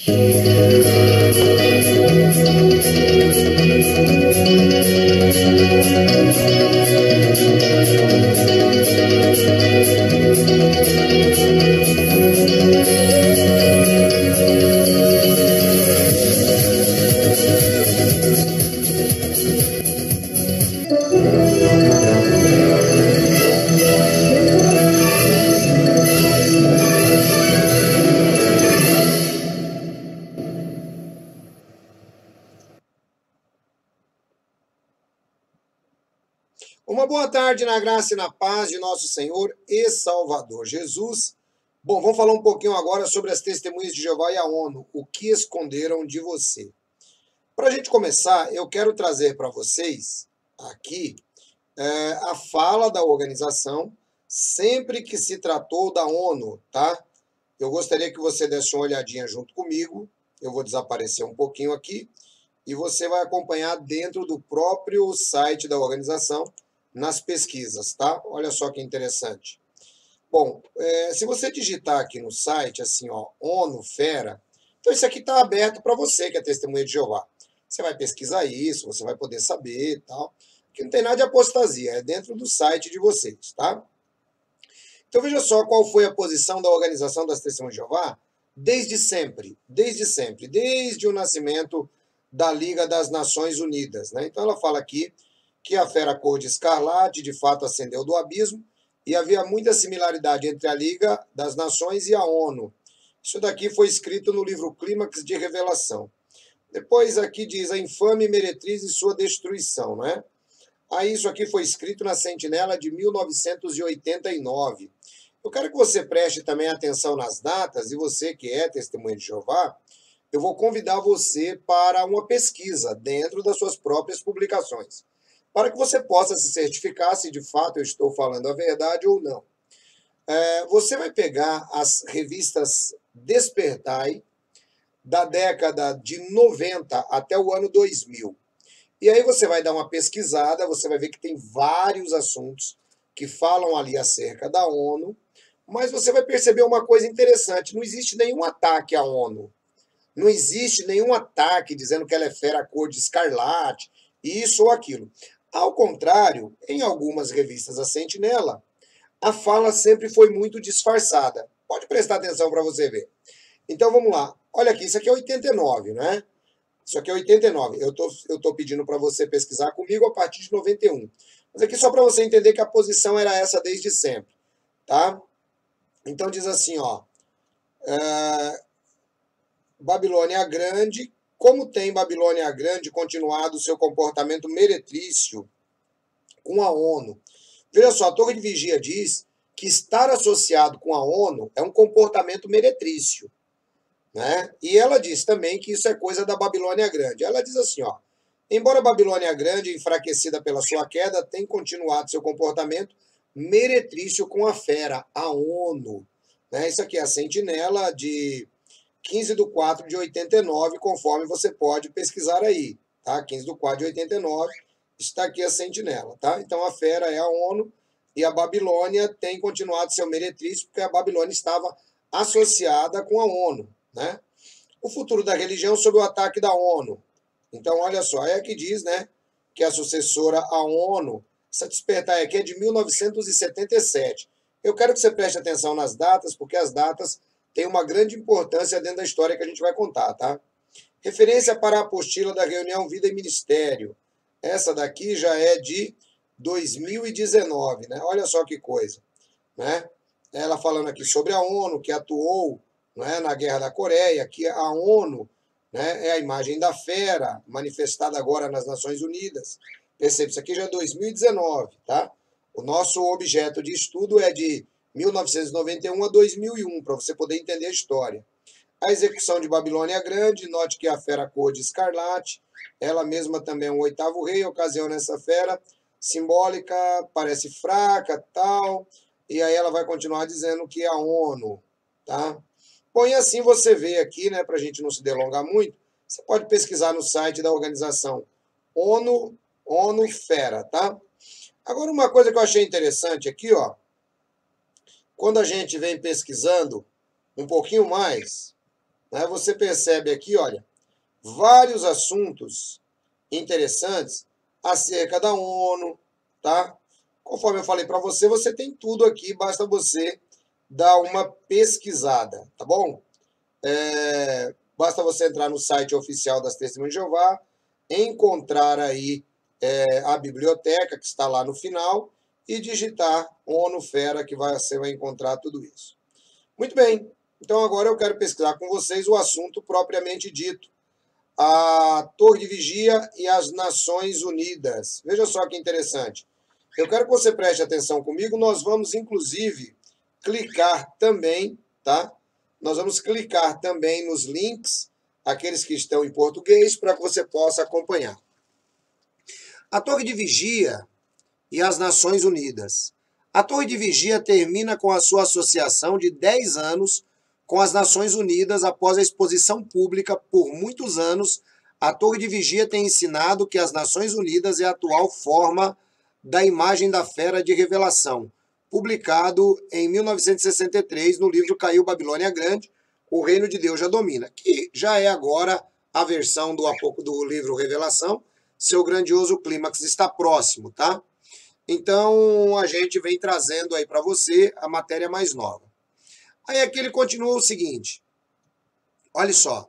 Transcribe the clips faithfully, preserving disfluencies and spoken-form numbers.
Uma boa tarde na graça e na paz de nosso Senhor e Salvador Jesus. Bom, vamos falar um pouquinho agora sobre as testemunhas de Jeová e a ONU, o que esconderam de você. Para a gente começar, eu quero trazer para vocês aqui é, a fala da organização sempre que se tratou da ONU, tá? Eu gostaria que você desse uma olhadinha junto comigo, eu vou desaparecer um pouquinho aqui, e você vai acompanhar dentro do próprio site da organização, nas pesquisas, tá? Olha só que interessante. Bom, é, se você digitar aqui no site, assim, ó, ONU Fera, então isso aqui está aberto para você que é testemunha de Jeová. Você vai pesquisar isso, você vai poder saber e tal, que não tem nada de apostasia, é dentro do site de vocês, tá? Então veja só qual foi a posição da Organização das Testemunhas de Jeová desde sempre, desde sempre, desde o nascimento da Liga das Nações Unidas, né? Então ela fala aqui que a fera cor de escarlate de fato ascendeu do abismo e havia muita similaridade entre a Liga das Nações e a ONU. Isso daqui foi escrito no livro Clímax de Revelação. Depois aqui diz a infame meretriz e sua destruição, né? Aí isso aqui foi escrito na Sentinela de mil novecentos e oitenta e nove. Eu quero que você preste também atenção nas datas, e você que é testemunha de Jeová, eu vou convidar você para uma pesquisa dentro das suas próprias publicações, para que você possa se certificar se de fato eu estou falando a verdade ou não. É, você vai pegar as revistas Despertai, da década de noventa até o ano dois mil. E aí você vai dar uma pesquisada, você vai ver que tem vários assuntos que falam ali acerca da ONU, mas você vai perceber uma coisa interessante, não existe nenhum ataque à ONU. Não existe nenhum ataque dizendo que ela é fera cor de escarlate, isso ou aquilo. Ao contrário, em algumas revistas da Sentinela, a fala sempre foi muito disfarçada. Pode prestar atenção para você ver. Então vamos lá. Olha aqui, isso aqui é oitenta e nove, né? Isso aqui é oitenta e nove. Eu tô, eu tô pedindo para você pesquisar comigo a partir de noventa e um. Mas aqui só para você entender que a posição era essa desde sempre, tá? Então diz assim, ó. É, Babilônia Grande, como tem Babilônia Grande continuado seu comportamento meretrício com a ONU? Veja só, a Torre de Vigia diz que estar associado com a ONU é um comportamento meretrício, né? E ela diz também que isso é coisa da Babilônia Grande. Ela diz assim, ó, embora a Babilônia Grande, enfraquecida pela sua queda, tenha continuado seu comportamento meretrício com a fera, a ONU. Né? Isso aqui é a Sentinela de quinze de quatro de oitenta e nove, conforme você pode pesquisar aí, tá? quinze de quatro de oitenta e nove, está aqui a Sentinela, tá? Então a fera é a ONU e a Babilônia tem continuado seu meretrício porque a Babilônia estava associada com a ONU, né? O futuro da religião sob o ataque da ONU. Então, olha só, é que diz, né, que a sucessora à ONU, essa Despertai aqui é de mil novecentos e setenta e sete. Eu quero que você preste atenção nas datas, porque as datas têm uma grande importância dentro da história que a gente vai contar, tá? Referência para a apostila da reunião Vida e Ministério. Essa daqui já é de dois mil e dezenove, né? Olha só que coisa, né? Ela falando aqui sobre a ONU, que atuou, né, na Guerra da Coreia, que a ONU, né, é a imagem da fera, manifestada agora nas Nações Unidas. Percebe, isso aqui já é dois mil e dezenove, tá? O nosso objeto de estudo é de mil novecentos e noventa e um a dois mil e um, para você poder entender a história. A execução de Babilônia Grande, note que a fera cor de escarlate, ela mesma também é um oitavo rei, ocasiona essa fera simbólica, parece fraca, tal, e aí ela vai continuar dizendo que é a ONU, tá? Bom, e assim você vê aqui, né, para a gente não se delongar muito, você pode pesquisar no site da organização ONU, ONU Fera, tá? Agora, uma coisa que eu achei interessante aqui, ó, quando a gente vem pesquisando um pouquinho mais, né, você percebe aqui, olha, vários assuntos interessantes acerca da ONU, tá? Conforme eu falei para você, você tem tudo aqui, basta você dar uma pesquisada, tá bom? É, basta você entrar no site oficial das Testemunhas de Jeová, encontrar aí é, a biblioteca que está lá no final e digitar ONU Fera que vai, você vai encontrar tudo isso. Muito bem, então agora eu quero pesquisar com vocês o assunto propriamente dito, a Torre de Vigia e as Nações Unidas. Veja só que interessante. Eu quero que você preste atenção comigo, nós vamos inclusive clicar também, tá? Nós vamos clicar também nos links, aqueles que estão em português, para que você possa acompanhar. A Torre de Vigia e as Nações Unidas. A Torre de Vigia termina com a sua associação de dez anos com as Nações Unidas após a exposição pública por muitos anos. A Torre de Vigia tem ensinado que as Nações Unidas é a atual forma da imagem da fera de revelação, publicado em mil novecentos e sessenta e três no livro Caiu Babilônia Grande, O Reino de Deus já Domina, que já é agora a versão do, do livro Revelação. Seu grandioso clímax está próximo, tá? Então, a gente vem trazendo aí para você a matéria mais nova. Aí aqui ele continua o seguinte, olha só,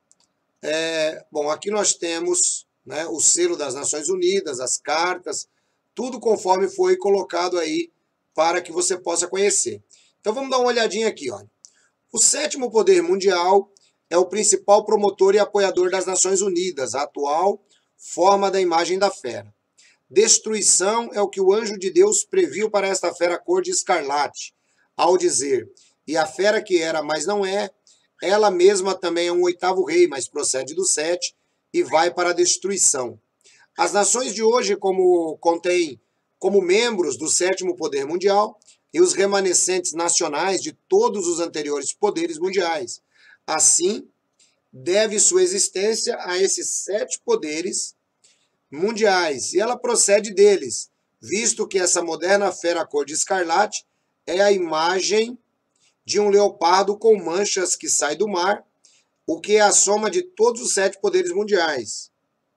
é, bom, aqui nós temos, né, o selo das Nações Unidas, as cartas, tudo conforme foi colocado aí para que você possa conhecer. Então vamos dar uma olhadinha aqui, olha. O sétimo poder mundial é o principal promotor e apoiador das Nações Unidas, a atual forma da imagem da fera. Destruição é o que o anjo de Deus previu para esta fera cor de escarlate, ao dizer, e a fera que era, mas não é, ela mesma também é um oitavo rei, mas procede do sete e vai para a destruição. As nações de hoje, como contém como membros do sétimo poder mundial e os remanescentes nacionais de todos os anteriores poderes mundiais. Assim, deve sua existência a esses sete poderes mundiais, e ela procede deles, visto que essa moderna fera cor de escarlate é a imagem de um leopardo com manchas que sai do mar, o que é a soma de todos os sete poderes mundiais.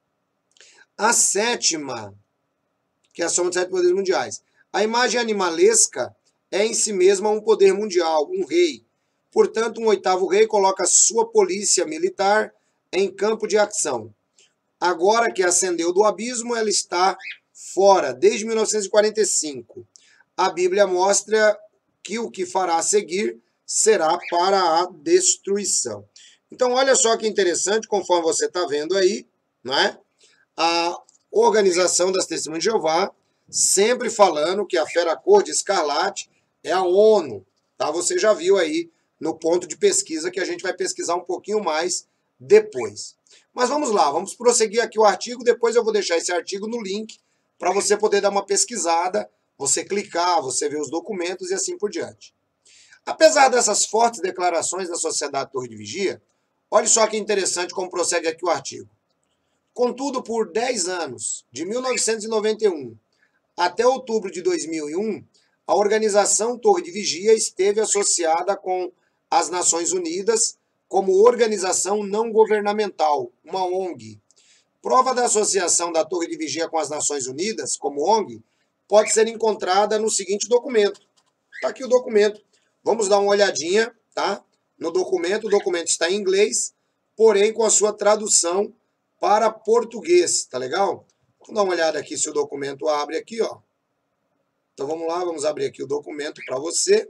A sétima, que é a soma dos sete poderes mundiais. A imagem animalesca é em si mesma um poder mundial, um rei. Portanto, um oitavo rei coloca sua polícia militar em campo de ação. Agora que ascendeu do abismo, ela está fora, desde mil novecentos e quarenta e cinco. A Bíblia mostra que o que fará a seguir será para a destruição. Então, olha só que interessante, conforme você está vendo aí, né? A Organização das Testemunhas de Jeová, sempre falando que a fera cor de escarlate é a ONU. Tá? Você já viu aí no ponto de pesquisa, que a gente vai pesquisar um pouquinho mais depois. Mas vamos lá, vamos prosseguir aqui o artigo, depois eu vou deixar esse artigo no link para você poder dar uma pesquisada, você clicar, você ver os documentos e assim por diante. Apesar dessas fortes declarações da Sociedade Torre de Vigia, olha só que interessante como prossegue aqui o artigo. Contudo, por dez anos, de mil novecentos e noventa e um até outubro de dois mil e um, a organização Torre de Vigia esteve associada com as Nações Unidas como organização não governamental, uma O N G. Prova da associação da Torre de Vigia com as Nações Unidas, como O N G, pode ser encontrada no seguinte documento. Está aqui o documento. Vamos dar uma olhadinha, tá? No documento, o documento está em inglês, porém com a sua tradução para português, tá legal? Vamos dar uma olhada aqui se o documento abre aqui, ó. Então vamos lá, vamos abrir aqui o documento para você.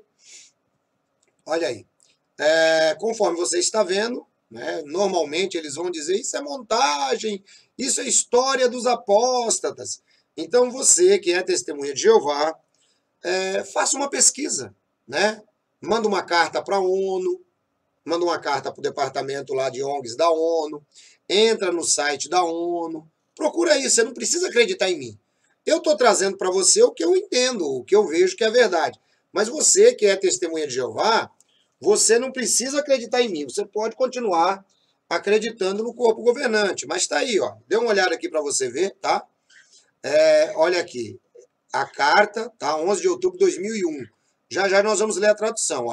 Olha aí. É, conforme você está vendo, né, normalmente eles vão dizer isso é montagem, isso é história dos apóstatas. Então você que é testemunha de Jeová, é, faça uma pesquisa, né? Manda uma carta para a ONU, manda uma carta para o departamento lá de O N Gs da ONU, entra no site da ONU, procura isso, você não precisa acreditar em mim. Eu estou trazendo para você o que eu entendo, o que eu vejo que é verdade. Mas você que é testemunha de Jeová, você não precisa acreditar em mim, você pode continuar acreditando no corpo governante, mas está aí, ó. Dê uma olhada aqui para você ver, tá? É, olha aqui, a carta, tá? onze de outubro de dois mil e um. Já já nós vamos ler a tradução, olha.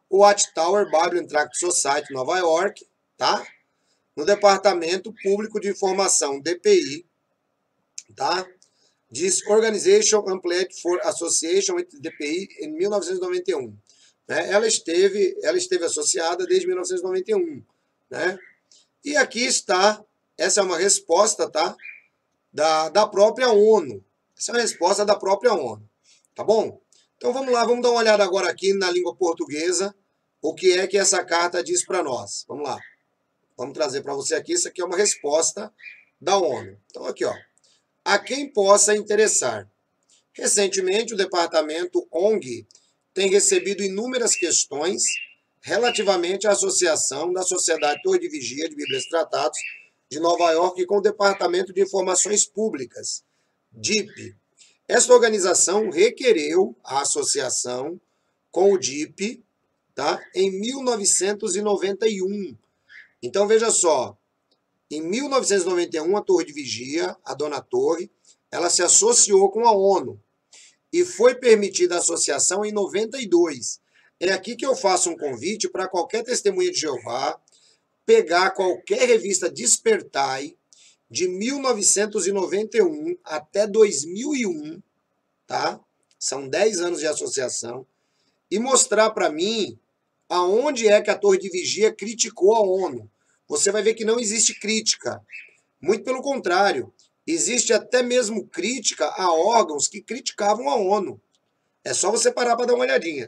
Watchtower Bible and Tract Society, Nova York, tá? No Departamento Público de Informação, D P I, tá? Diz Organization Amplified for Association with D P I em mil novecentos e noventa e um. Né? Ela, esteve, ela esteve associada desde mil novecentos e noventa e um. Né? E aqui está, essa é uma resposta, tá? Da, da própria ONU. Essa é uma resposta da própria ONU. Tá bom? Então vamos lá, vamos dar uma olhada agora aqui na língua portuguesa, o que é que essa carta diz para nós. Vamos lá. Vamos trazer para você aqui, isso aqui é uma resposta da ONU. Então aqui, ó. A quem possa interessar. Recentemente, o departamento O N G tem recebido inúmeras questões relativamente à associação da Sociedade Torre de Vigia de Bíblias e Tratados de Nova York com o Departamento de Informações Públicas, D I P. Esta organização requereu a associação com o D I P, tá, em mil novecentos e noventa e um. Então, veja só, em mil novecentos e noventa e um, a Torre de Vigia, a Dona Torre, ela se associou com a ONU e foi permitida a associação em noventa e dois. É aqui que eu faço um convite para qualquer testemunha de Jeová pegar qualquer revista Despertai de mil novecentos e noventa e um até dois mil e um, tá? São dez anos de associação, e mostrar para mim aonde é que a Torre de Vigia criticou a ONU. Você vai ver que não existe crítica. Muito pelo contrário, existe até mesmo crítica a órgãos que criticavam a ONU. É só você parar para dar uma olhadinha.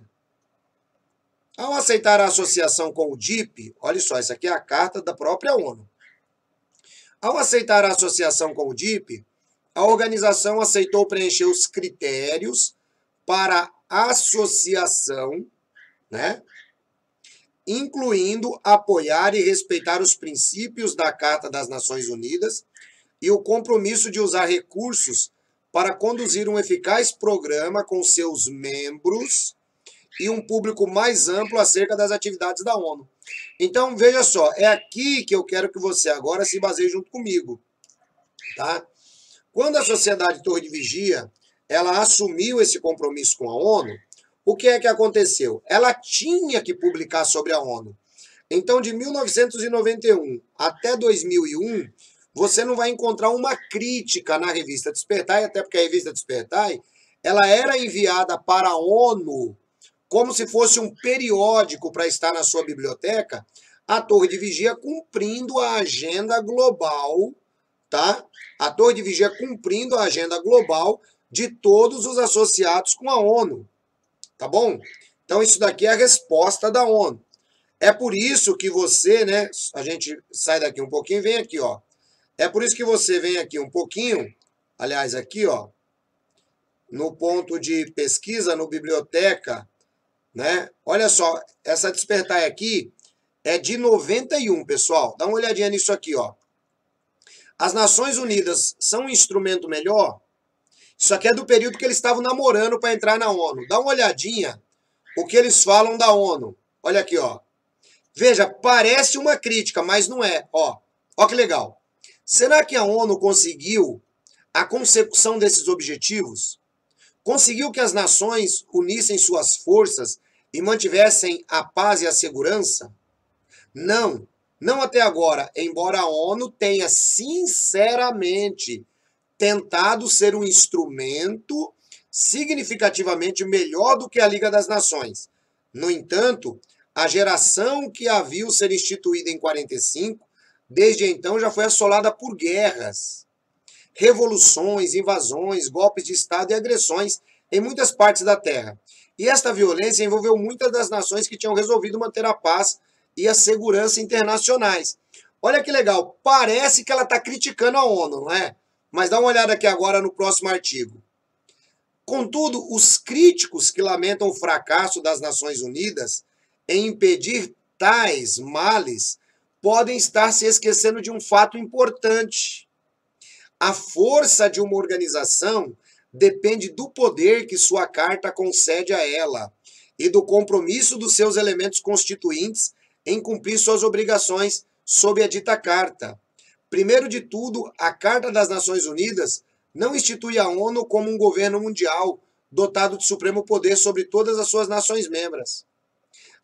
Ao aceitar a associação com o D I P, olha só, isso aqui é a carta da própria ONU. Ao aceitar a associação com o D I P, a organização aceitou preencher os critérios para associação, né? Incluindo apoiar e respeitar os princípios da Carta das Nações Unidas e o compromisso de usar recursos para conduzir um eficaz programa com seus membros e um público mais amplo acerca das atividades da ONU. Então, veja só, é aqui que eu quero que você agora se baseie junto comigo, tá? Quando a Sociedade Torre de Vigia, ela assumiu esse compromisso com a ONU, o que é que aconteceu? Ela tinha que publicar sobre a ONU. Então, de mil novecentos e noventa e um até dois mil e um, você não vai encontrar uma crítica na revista Despertai, até porque a revista Despertai, ela era enviada para a ONU como se fosse um periódico para estar na sua biblioteca, a Torre de Vigia cumprindo a agenda global, tá? A Torre de Vigia cumprindo a agenda global de todos os associados com a ONU. Tá bom? Então, isso daqui é a resposta da ONU. É por isso que você, né? A gente sai daqui um pouquinho e vem aqui, ó. É por isso que você vem aqui um pouquinho, aliás, aqui, ó, no ponto de pesquisa, no biblioteca, né? Olha só, essa Despertai aqui é de noventa e um, pessoal. Dá uma olhadinha nisso aqui, ó. As Nações Unidas são um instrumento melhor? Isso aqui é do período que eles estavam namorando para entrar na ONU. Dá uma olhadinha o que eles falam da ONU. Olha aqui, ó. Veja, parece uma crítica, mas não é. Ó, ó que legal. Será que a ONU conseguiu a consecução desses objetivos? Conseguiu que as nações unissem suas forças e mantivessem a paz e a segurança? Não, não até agora, embora a ONU tenha sinceramente tentado ser um instrumento significativamente melhor do que a Liga das Nações. No entanto, a geração que a viu ser instituída em quarenta e cinco, desde então já foi assolada por guerras, revoluções, invasões, golpes de Estado e agressões em muitas partes da Terra. E esta violência envolveu muitas das nações que tinham resolvido manter a paz e a segurança internacionais. Olha que legal, parece que ela está criticando a ONU, não é? Mas dá uma olhada aqui agora no próximo artigo. Contudo, os críticos que lamentam o fracasso das Nações Unidas em impedir tais males podem estar se esquecendo de um fato importante. A força de uma organização depende do poder que sua carta concede a ela e do compromisso dos seus elementos constituintes em cumprir suas obrigações sob a dita carta. Primeiro de tudo, a Carta das Nações Unidas não institui a ONU como um governo mundial dotado de supremo poder sobre todas as suas nações membros.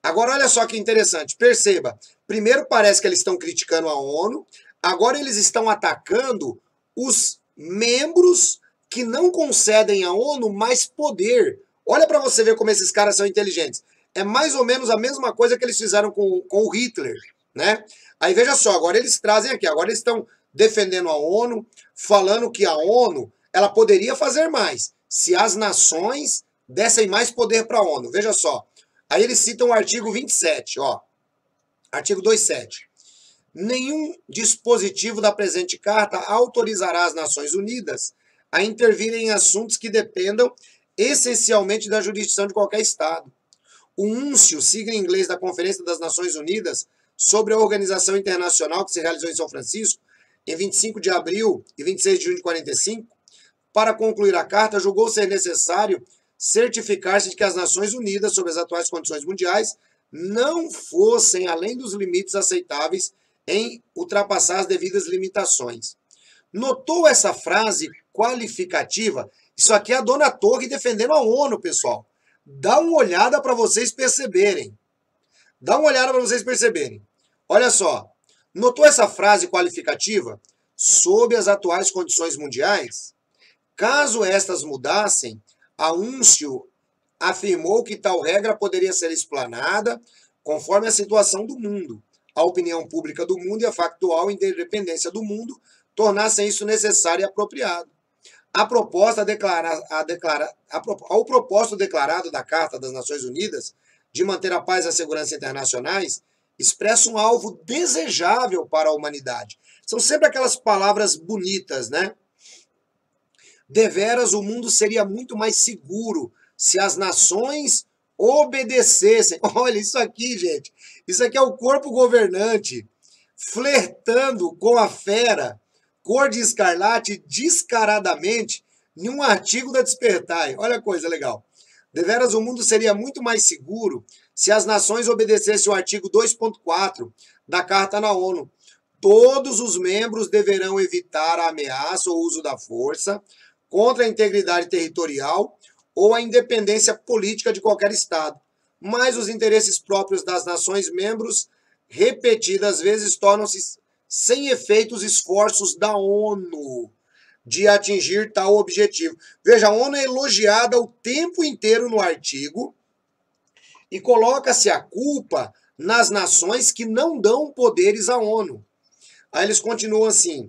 Agora, olha só que interessante. Perceba, primeiro parece que eles estão criticando a ONU, agora eles estão atacando os membros que não concedem à ONU mais poder. Olha para você ver como esses caras são inteligentes. É mais ou menos a mesma coisa que eles fizeram com, com o Hitler, né? Aí veja só, agora eles trazem aqui, agora eles estão defendendo a ONU, falando que a ONU ela poderia fazer mais se as nações dessem mais poder para a ONU. Veja só. Aí eles citam o artigo vinte e sete, ó. Artigo vinte e sete. Nenhum dispositivo da presente carta autorizará as Nações Unidas a intervir em assuntos que dependam essencialmente da jurisdição de qualquer Estado. O úncio, sigla em inglês da Conferência das Nações Unidas sobre a Organização Internacional que se realizou em São Francisco, em vinte e cinco de abril e vinte e seis de junho de quarenta e cinco, para concluir a carta, julgou ser necessário certificar-se de que as Nações Unidas, sob as atuais condições mundiais, não fossem além dos limites aceitáveis em ultrapassar as devidas limitações. Notou essa frase qualificativa? Isso aqui é a Dona Torre defendendo a ONU, pessoal. Dá uma olhada para vocês perceberem. Dá uma olhada para vocês perceberem. Olha só. Notou essa frase qualificativa? Sob as atuais condições mundiais? Caso estas mudassem, a úncio afirmou que tal regra poderia ser explanada conforme a situação do mundo, a opinião pública do mundo e a factual interdependência do mundo tornassem isso necessário e apropriado. A proposta declara, a declara, a, ao propósito declarado da Carta das Nações Unidas de manter a paz e a segurança internacionais expressa um alvo desejável para a humanidade. São sempre aquelas palavras bonitas, né? Deveras, o mundo seria muito mais seguro se as nações obedecessem. Olha isso aqui, gente. Isso aqui é o corpo governante flertando com a fera, cor de escarlate, descaradamente, em um artigo da Despertai. Olha a coisa legal. Deveras, o mundo seria muito mais seguro se as nações obedecessem o artigo dois ponto quatro da Carta na ONU. Todos os membros deverão evitar a ameaça ou uso da força contra a integridade territorial ou a independência política de qualquer Estado. Mas os interesses próprios das nações membros, repetidas vezes, tornam-se sem efeito os esforços da ONU de atingir tal objetivo. Veja, a ONU é elogiada o tempo inteiro no artigo e coloca-se a culpa nas nações que não dão poderes à ONU. Aí eles continuam assim.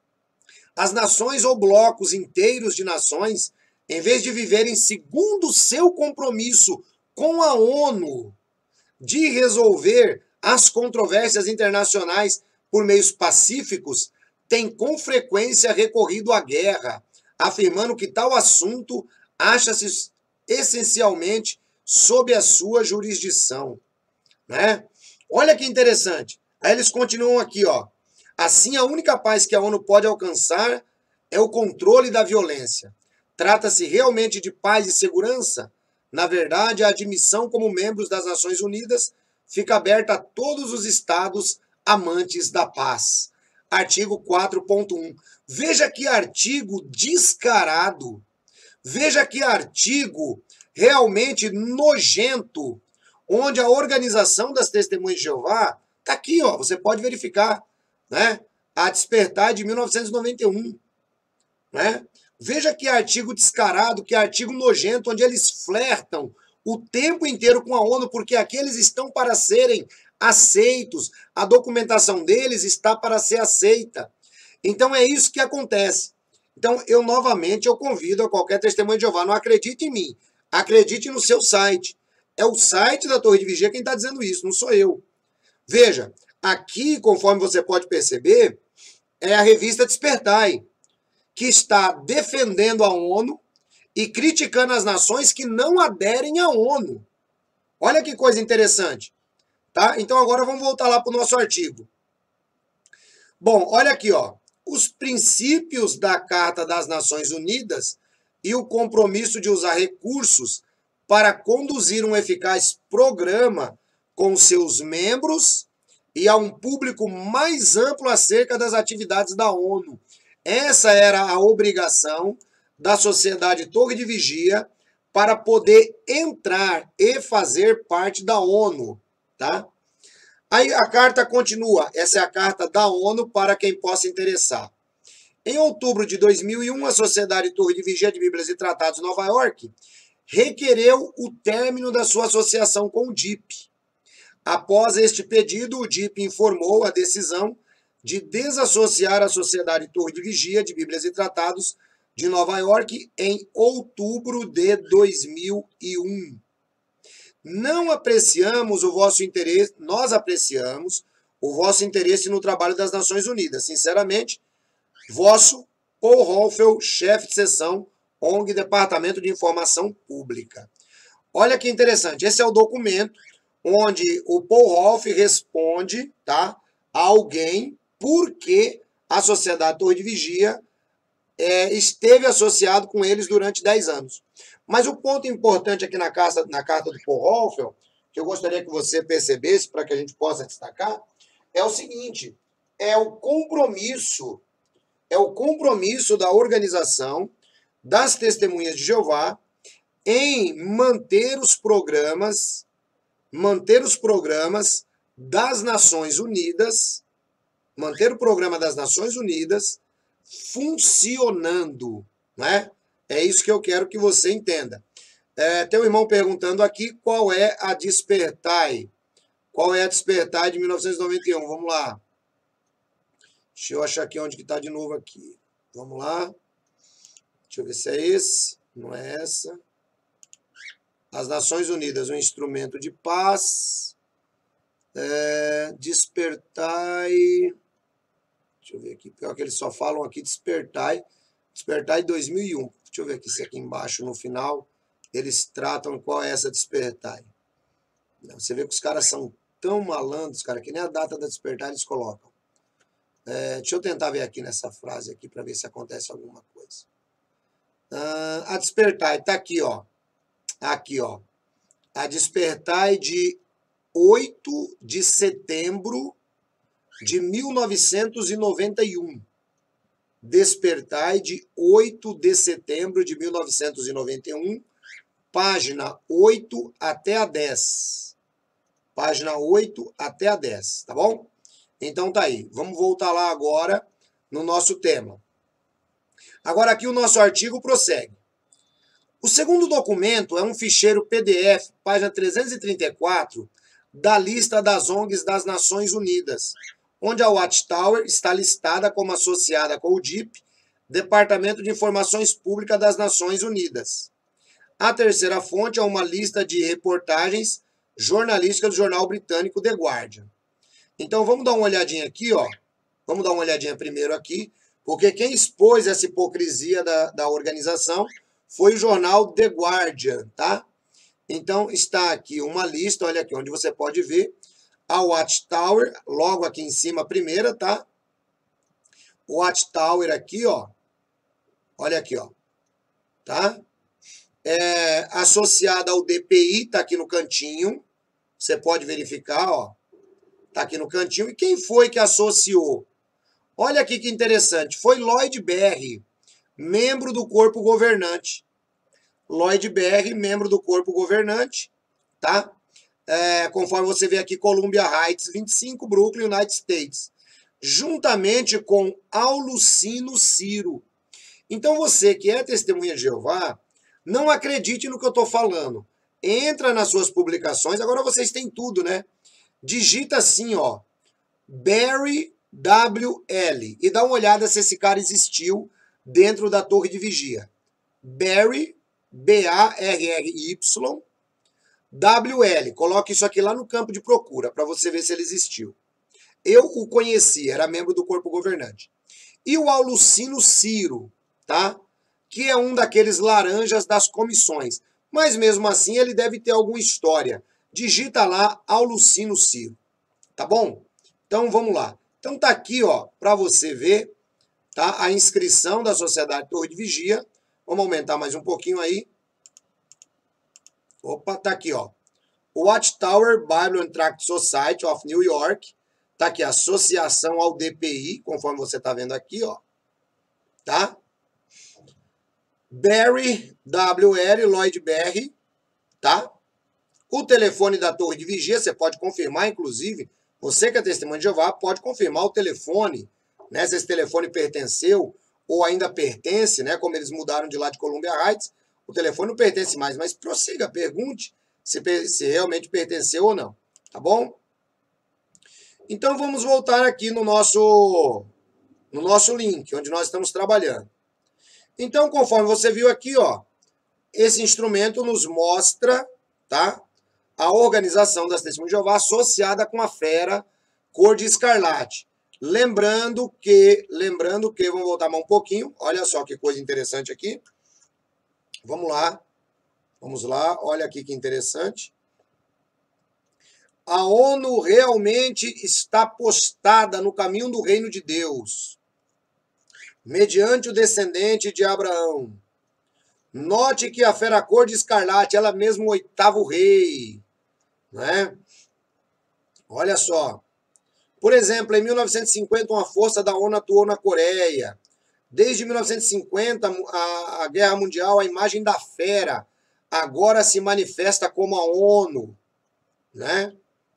As nações ou blocos inteiros de nações, em vez de viverem segundo o seu compromisso com a ONU de resolver as controvérsias internacionais por meios pacíficos, têm com frequência recorrido à guerra, afirmando que tal assunto acha-se essencialmente sob a sua jurisdição. Né? Olha que interessante. Aí eles continuam aqui, ó. Assim, a única paz que a ONU pode alcançar é o controle da violência. Trata-se realmente de paz e segurança? Na verdade, a admissão como membros das Nações Unidas fica aberta a todos os estados amantes da paz. Artigo quatro ponto um. Veja que artigo descarado. Veja que artigo realmente nojento, onde a Organização das Testemunhas de Jeová está aqui, ó, você pode verificar. Né? A Despertar de mil novecentos e noventa e um. Né? Veja que artigo descarado, que artigo nojento, onde eles flertam o tempo inteiro com a ONU, porque aqui eles estão para serem aceitos, a documentação deles está para ser aceita. Então é isso que acontece. Então eu novamente eu convido a qualquer testemunha de Jeová, não acredite em mim, acredite no seu site. É o site da Torre de Vigia quem está dizendo isso, não sou eu. Veja, aqui, conforme você pode perceber, é a revista Despertai, que está defendendo a ONU e criticando as nações que não aderem à ONU. Olha que coisa interessante. Tá? Então agora vamos voltar lá para o nosso artigo. Bom, olha aqui, ó. Os princípios da Carta das Nações Unidas e o compromisso de usar recursos para conduzir um eficaz programa com seus membros e a um público mais amplo acerca das atividades da ONU. Essa era a obrigação da Sociedade Torre de Vigia para poder entrar e fazer parte da ONU, tá? Aí a carta continua, essa é a carta da ONU para quem possa interessar. Em outubro de dois mil e um, a Sociedade Torre de Vigia de Bíblias e Tratados de Nova York requereu o término da sua associação com o D I P. Após este pedido, o D I P informou a decisão de desassociar a Sociedade Torre de Vigia de Bíblias e Tratados de Nova York em outubro de dois mil e um. Não apreciamos o vosso interesse, nós apreciamos o vosso interesse no trabalho das Nações Unidas. Sinceramente, vosso Paul Rolfel, chefe de seção, O N G, Departamento de Informação Pública. Olha que interessante, esse é o documento onde o Paul Rolfel responde, tá, a alguém por que a Sociedade Torre de Vigia é, esteve associado com eles durante dez anos. Mas o ponto importante aqui na carta, na carta do Paul Rolfel, que eu gostaria que você percebesse para que a gente possa destacar, é o seguinte, é o compromisso, é o compromisso da organização das Testemunhas de Jeová em manter os programas, manter os programas das Nações Unidas, manter o programa das Nações Unidas funcionando, né? É isso que eu quero que você entenda. É, tem um irmão perguntando aqui qual é a Despertai. Qual é a Despertai de mil novecentos e noventa e um? Vamos lá. Deixa eu achar aqui onde que está de novo aqui. Vamos lá. Deixa eu ver se é esse. Não é essa. As Nações Unidas, um instrumento de paz. É, Despertai. Deixa eu ver aqui. Pior que eles só falam aqui Despertai. Despertai dois mil e um. Deixa eu ver aqui se aqui embaixo, no final, eles tratam qual é essa Despertai. Você vê que os caras são tão malandros, cara, que nem a data da Despertai eles colocam. É, deixa eu tentar ver aqui nessa frase aqui para ver se acontece alguma coisa. Ah, a Despertai tá aqui, ó. Aqui, ó. A Despertai de oito de setembro de mil novecentos e noventa e um. Despertai de oito de setembro de mil novecentos e noventa e um, página oito até a dez. Página oito até a dez, tá bom? Então tá aí. Vamos voltar lá agora no nosso tema. Agora aqui o nosso artigo prossegue. O segundo documento é um ficheiro P D F, página trezentos e trinta e quatro, da lista das O N Gs das Nações Unidas, onde a Watchtower está listada como associada com o D I P, Departamento de Informações Públicas das Nações Unidas. A terceira fonte é uma lista de reportagens jornalísticas do jornal britânico The Guardian. Então vamos dar uma olhadinha aqui, ó. Vamos dar uma olhadinha primeiro aqui, porque quem expôs essa hipocrisia da, da organização foi o jornal The Guardian, tá? Então está aqui uma lista, olha aqui, onde você pode ver a Watchtower, logo aqui em cima a primeira, tá? Watchtower aqui, ó. Olha aqui, ó. Tá? É, associada ao D P I, tá aqui no cantinho. Você pode verificar, ó. Tá aqui no cantinho. E quem foi que associou? Olha aqui que interessante. Foi Lloyd Berry, membro do corpo governante. Lloyd Berry, membro do corpo governante, tá? É, conforme você vê aqui, Columbia Heights, vinte e cinco, Brooklyn, United States. Juntamente com Aulucino Ciro. Então você que é testemunha de Jeová, não acredite no que eu estou falando. Entra nas suas publicações, agora vocês têm tudo, né? Digita assim, ó, Barry W L, e dá uma olhada se esse cara existiu dentro da Torre de Vigia. Barry, B A R R Y, W L. Coloque isso aqui lá no campo de procura, para você ver se ele existiu. Eu o conheci, era membro do corpo governante. E o Aulucino Ciro, tá? Que é um daqueles laranjas das comissões. Mas mesmo assim ele deve ter alguma história. Digita lá Aulucino Ciro, tá bom? Então vamos lá. Então tá aqui, ó, para você ver, tá? A inscrição da Sociedade Torre de Vigia. Vamos aumentar mais um pouquinho aí. Opa, tá aqui, ó. Watchtower Bible and Tract Society of New York. Tá aqui, associação ao D P I, conforme você tá vendo aqui, ó. Tá? Barry, W L, Lloyd Barry, tá? O telefone da torre de vigia, você pode confirmar, inclusive, você que é testemunha de Jeová, pode confirmar o telefone, né? Se esse telefone pertenceu ou ainda pertence, né? Como eles mudaram de lá de Columbia Heights, o telefone não pertence mais, mas prossiga, pergunte se, se realmente pertenceu ou não, tá bom? Então vamos voltar aqui no nosso, no nosso link, onde nós estamos trabalhando. Então, conforme você viu aqui, ó, esse instrumento nos mostra, tá? A organização das Testemunhas de Jeová associada com a fera cor de escarlate. Lembrando que, lembrando que, vamos voltar mais um pouquinho, olha só que coisa interessante aqui. Vamos lá, vamos lá, olha aqui que interessante. A ONU realmente está postada no caminho do reino de Deus, mediante o descendente de Abraão. Note que a fera cor de escarlate, ela mesmo o oitavo rei, né? Olha só. Por exemplo, em mil novecentos e cinquenta, uma força da ONU atuou na Coreia. Desde mil novecentos e cinquenta, a, a Guerra Mundial, a imagem da fera agora se manifesta como a ONU, né?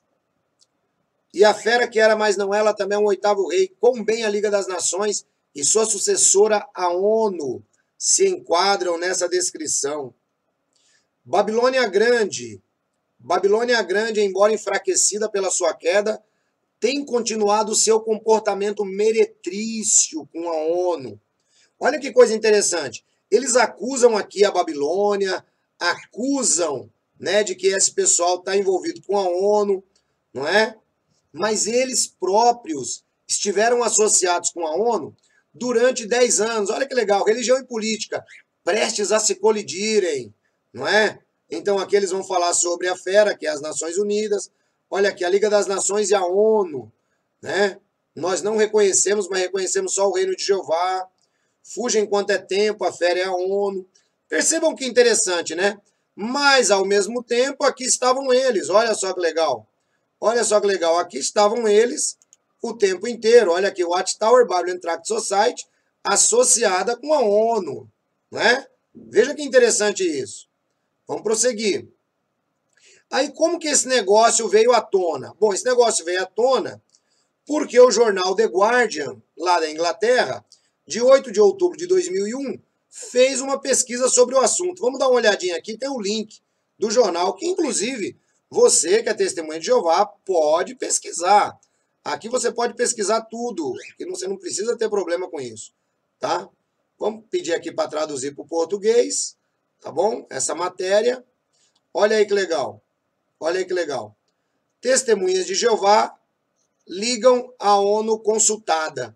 E a fera que era, mas não ela, também é um oitavo rei. Quão bem a Liga das Nações e sua sucessora, a ONU, se enquadram nessa descrição. Babilônia Grande. Babilônia Grande, embora enfraquecida pela sua queda, tem continuado seu comportamento meretrício com a ONU. Olha que coisa interessante. Eles acusam aqui a Babilônia, acusam, né, de que esse pessoal está envolvido com a ONU, não é? Mas eles próprios estiveram associados com a ONU durante dez anos. Olha que legal, religião e política prestes a se colidirem, não é? Então aqui eles vão falar sobre a fera, que é as Nações Unidas. Olha aqui, a Liga das Nações e a ONU, né? Nós não reconhecemos, mas reconhecemos só o reino de Jeová. Fuja enquanto é tempo, a fera é a ONU. Percebam que interessante, né? Mas, ao mesmo tempo, aqui estavam eles. Olha só que legal. Olha só que legal. Aqui estavam eles o tempo inteiro. Olha aqui, Watchtower Bible and Tract Society, associada com a ONU, né? Veja que interessante isso. Vamos prosseguir. Aí, como que esse negócio veio à tona? Bom, esse negócio veio à tona porque o jornal The Guardian, lá da Inglaterra, de oito de outubro de dois mil e um, fez uma pesquisa sobre o assunto. Vamos dar uma olhadinha aqui, tem o link do jornal, que inclusive você que é testemunha de Jeová pode pesquisar. Aqui você pode pesquisar tudo, que você não precisa ter problema com isso, tá? Vamos pedir aqui para traduzir para o português, tá bom? Essa matéria. Olha aí que legal. Olha aí que legal. Testemunhas de Jeová ligam a ONU consultada.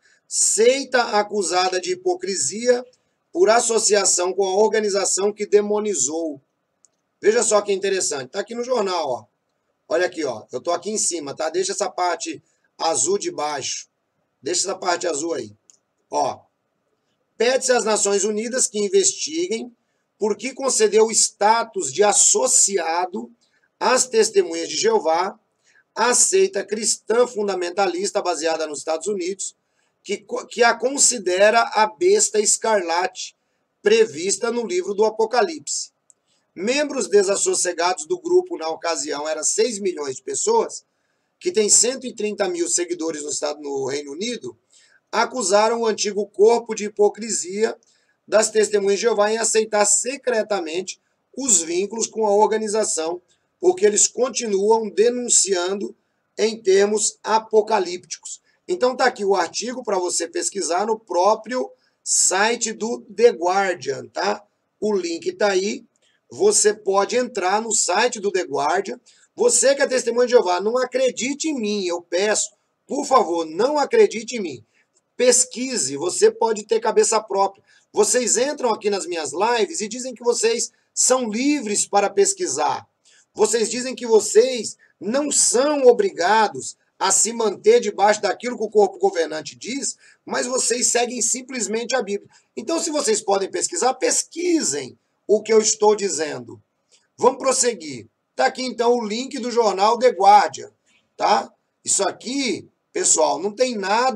Seita acusada de hipocrisia por associação com a organização que demonizou. Veja só que interessante. Está aqui no jornal, ó. Olha aqui, ó. Eu estou aqui em cima, tá? Deixa essa parte azul de baixo. Deixa essa parte azul aí. Ó. Pede-se às Nações Unidas que investiguem por que concedeu o status de associado às Testemunhas de Jeová, a seita cristã fundamentalista baseada nos Estados Unidos, que, que a considera a besta escarlate prevista no livro do Apocalipse. Membros desassossegados do grupo na ocasião eram seis milhões de pessoas, que tem cento e trinta mil seguidores no, estado, no Reino Unido, acusaram o antigo corpo de hipocrisia das Testemunhas de Jeová em aceitar secretamente os vínculos com a organização, porque eles continuam denunciando em termos apocalípticos. Então tá aqui o artigo para você pesquisar no próprio site do The Guardian, tá? O link tá aí. Você pode entrar no site do The Guardian. Você que é testemunha de Jeová, não acredite em mim, eu peço, por favor, não acredite em mim. Pesquise, você pode ter cabeça própria. Vocês entram aqui nas minhas lives e dizem que vocês são livres para pesquisar. Vocês dizem que vocês não são obrigados a se manter debaixo daquilo que o corpo governante diz, mas vocês seguem simplesmente a Bíblia. Então, se vocês podem pesquisar, pesquisem o que eu estou dizendo. Vamos prosseguir. Está aqui, então, o link do jornal The Guardian, tá? Isso aqui, pessoal, não tem nada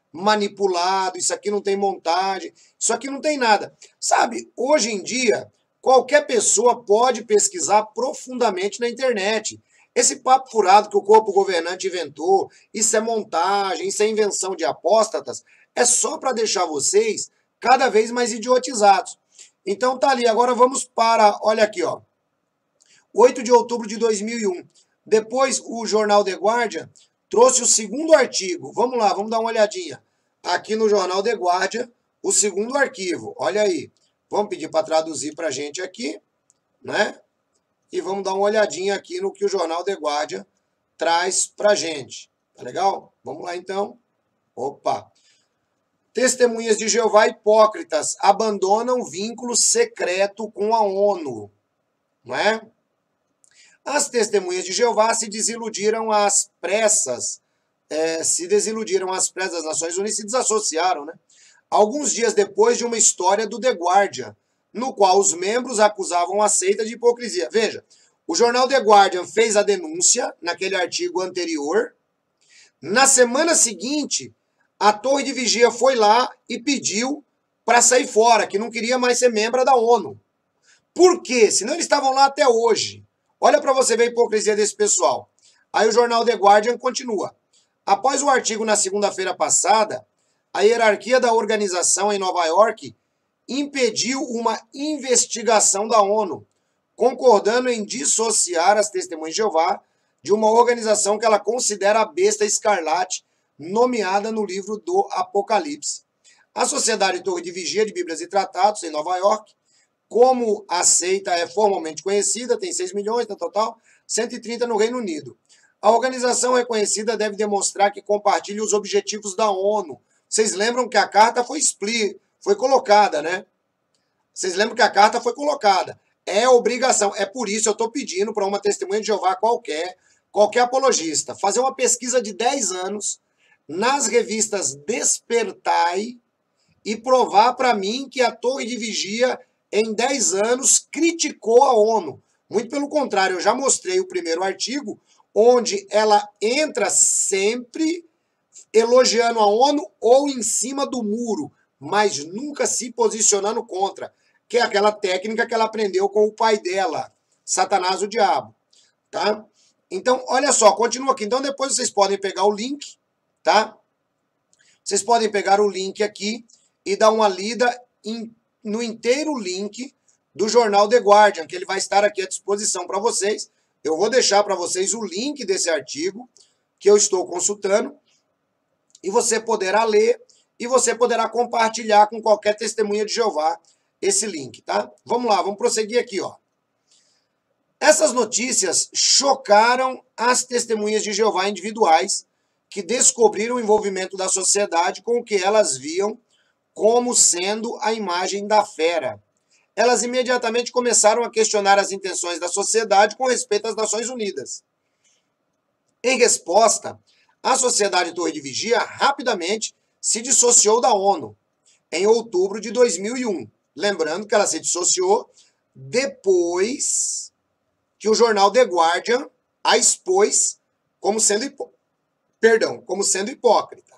manipulado, isso aqui não tem montagem, isso aqui não tem nada. Sabe, hoje em dia, qualquer pessoa pode pesquisar profundamente na internet. Esse papo furado que o corpo governante inventou, isso é montagem, isso é invenção de apóstatas, é só para deixar vocês cada vez mais idiotizados. Então tá ali, agora vamos para, olha aqui, ó, oito de outubro de dois mil e um. Depois o jornal The Guardian trouxe o segundo artigo. Vamos lá, vamos dar uma olhadinha. Aqui no jornal The Guardian, o segundo arquivo. Olha aí. Vamos pedir para traduzir para a gente aqui, né? E vamos dar uma olhadinha aqui no que o jornal The Guardian traz para a gente. Tá legal? Vamos lá então. Opa! Testemunhas de Jeová hipócritas abandonam vínculo secreto com a ONU. Não é? As testemunhas de Jeová se desiludiram às pressas, é, se desiludiram às pressas das Nações Unidas e se desassociaram, né? Alguns dias depois de uma história do The Guardian, no qual os membros acusavam a seita de hipocrisia. Veja, o jornal The Guardian fez a denúncia naquele artigo anterior. Na semana seguinte, a Torre de Vigia foi lá e pediu para sair fora, que não queria mais ser membro da ONU. Por quê? Senão eles estavam lá até hoje. Olha para você ver a hipocrisia desse pessoal. Aí o jornal The Guardian continua. Após o artigo na segunda-feira passada, a hierarquia da organização em Nova York impediu uma investigação da ONU, concordando em dissociar as Testemunhas de Jeová de uma organização que ela considera a besta escarlate, nomeada no livro do Apocalipse. A Sociedade Torre de Vigia de Bíblias e Tratados, em Nova York, como a seita é formalmente conhecida, tem seis milhões no total, cento e trinta no Reino Unido. A organização reconhecida deve demonstrar que compartilha os objetivos da ONU. Vocês lembram que a carta foi, expli foi colocada, né? Vocês lembram que a carta foi colocada. É obrigação. É por isso que eu estou pedindo para uma testemunha de Jeová qualquer, qualquer apologista, fazer uma pesquisa de dez anos nas revistas Despertai e provar para mim que a Torre de Vigia em dez anos, criticou a ONU. Muito pelo contrário, eu já mostrei o primeiro artigo, onde ela entra sempre elogiando a ONU ou em cima do muro, mas nunca se posicionando contra, que é aquela técnica que ela aprendeu com o pai dela, Satanás, o diabo. Tá? Então, olha só, continua aqui. Então, depois vocês podem pegar o link, tá? Vocês podem pegar o link aqui e dar uma lida em no inteiro link do jornal The Guardian, que ele vai estar aqui à disposição para vocês. Eu vou deixar para vocês o link desse artigo que eu estou consultando e você poderá ler e você poderá compartilhar com qualquer testemunha de Jeová esse link, tá? Vamos lá, vamos prosseguir aqui, ó. Essas notícias chocaram as testemunhas de Jeová individuais que descobriram o envolvimento da sociedade com o que elas viam como sendo a imagem da fera. Elas imediatamente começaram a questionar as intenções da sociedade com respeito às Nações Unidas. Em resposta, a Sociedade Torre de Vigia rapidamente se dissociou da ONU, em outubro de dois mil e um. Lembrando que ela se dissociou depois que o jornal The Guardian a expôs como sendo, hipó... Perdão, como sendo hipócrita.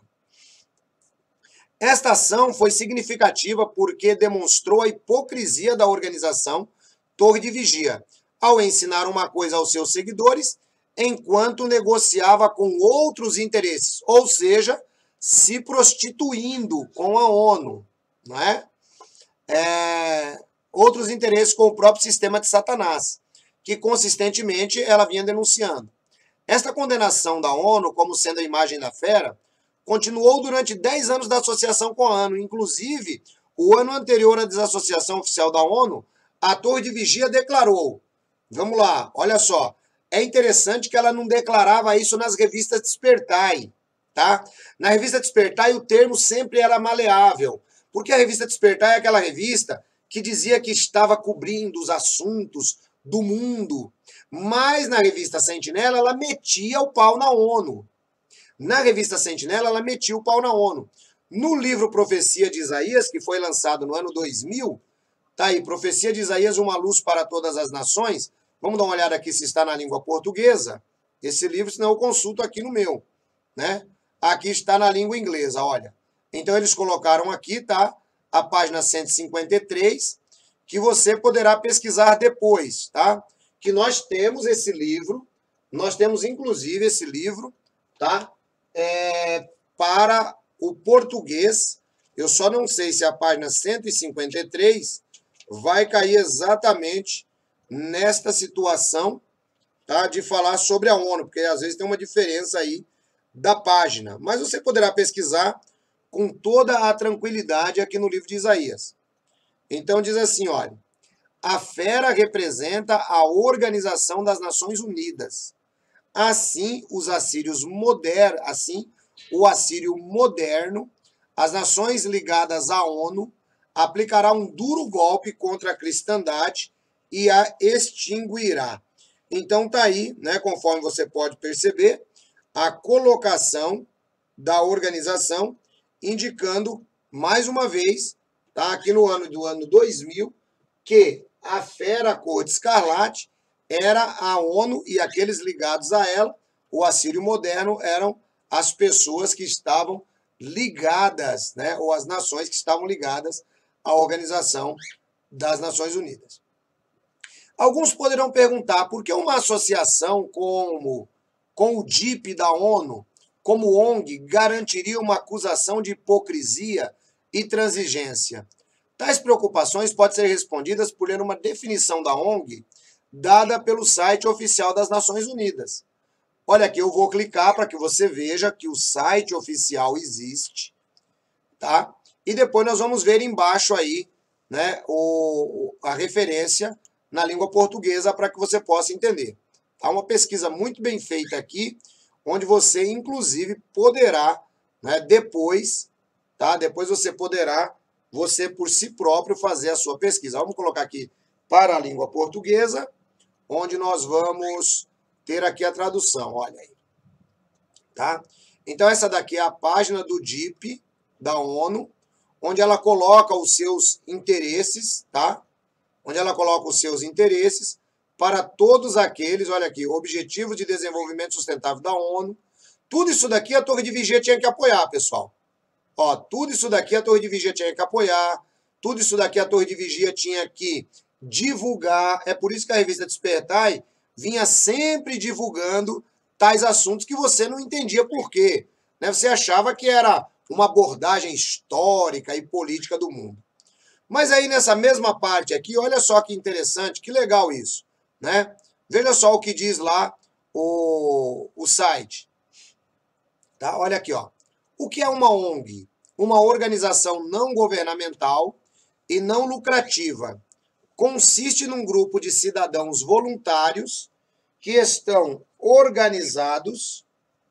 Esta ação foi significativa porque demonstrou a hipocrisia da organização Torre de Vigia, ao ensinar uma coisa aos seus seguidores, enquanto negociava com outros interesses, ou seja, se prostituindo com a ONU, não é? É, outros interesses com o próprio sistema de Satanás, que consistentemente ela vinha denunciando. Esta condenação da ONU como sendo a imagem da fera continuou durante dez anos da associação com a ONU. Inclusive, o ano anterior à desassociação oficial da ONU, a Torre de Vigia declarou, vamos lá, olha só, é interessante que ela não declarava isso nas revistas Despertai, tá? Na revista Despertai o termo sempre era maleável, porque a revista Despertai é aquela revista que dizia que estava cobrindo os assuntos do mundo, mas na revista Sentinela ela metia o pau na ONU. Na revista Sentinela, ela metia o pau na ONU. No livro Profecia de Isaías, que foi lançado no ano dois mil, tá aí, Profecia de Isaías, uma luz para todas as nações. Vamos dar uma olhada aqui se está na língua portuguesa. Esse livro, senão eu consulto aqui no meu, né? Aqui está na língua inglesa, olha. Então eles colocaram aqui, tá? A página cento e cinquenta e três, que você poderá pesquisar depois, tá? Que nós temos esse livro, nós temos inclusive esse livro, tá? É, para o português. Eu só não sei se a página cento e cinquenta e três vai cair exatamente nesta situação, tá? De falar sobre a ONU, porque às vezes tem uma diferença aí da página. Mas você poderá pesquisar com toda a tranquilidade aqui no livro de Isaías. Então diz assim, olha, a fera representa a Organização das Nações Unidas. Assim, os assírios modernos, assim, o assírio moderno, as nações ligadas à ONU, aplicará um duro golpe contra a cristandade e a extinguirá. Então tá aí, né, conforme você pode perceber, a colocação da organização indicando mais uma vez, tá, aqui no ano do ano dois mil, que a fera cor de escarlate era a ONU e aqueles ligados a ela, o assírio moderno, eram as pessoas que estavam ligadas, né, ou as nações que estavam ligadas à Organização das Nações Unidas. Alguns poderão perguntar por que uma associação como com o D I P da ONU, como O N G, garantiria uma acusação de hipocrisia e transigência. Tais preocupações podem ser respondidas por ler uma definição da O N G dada pelo site oficial das Nações Unidas. Olha aqui, eu vou clicar para que você veja que o site oficial existe, tá? E depois nós vamos ver embaixo aí, né, o, a referência na língua portuguesa para que você possa entender. Há uma pesquisa muito bem feita aqui, onde você, inclusive, poderá, né, depois, tá? Depois você poderá, você por si próprio, fazer a sua pesquisa. Vamos colocar aqui para a língua portuguesa, onde nós vamos ter aqui a tradução, olha aí. Tá? Então, essa daqui é a página do D I P, da ONU, onde ela coloca os seus interesses, tá? Onde ela coloca os seus interesses para todos aqueles, olha aqui, Objetivos de Desenvolvimento Sustentável da ONU. Tudo isso daqui a Torre de Vigia tinha que apoiar, pessoal. Ó, tudo isso daqui a Torre de Vigia tinha que apoiar, tudo isso daqui a Torre de Vigia tinha que divulgar. É por isso que a revista Despertai vinha sempre divulgando tais assuntos que você não entendia por quê, né? Você achava que era uma abordagem histórica e política do mundo. Mas aí nessa mesma parte aqui, olha só que interessante, que legal isso, né? Veja só o que diz lá o, o site. Tá? Olha aqui, ó. O que é uma O N G? Uma organização não governamental e não lucrativa. Consiste num grupo de cidadãos voluntários que estão organizados,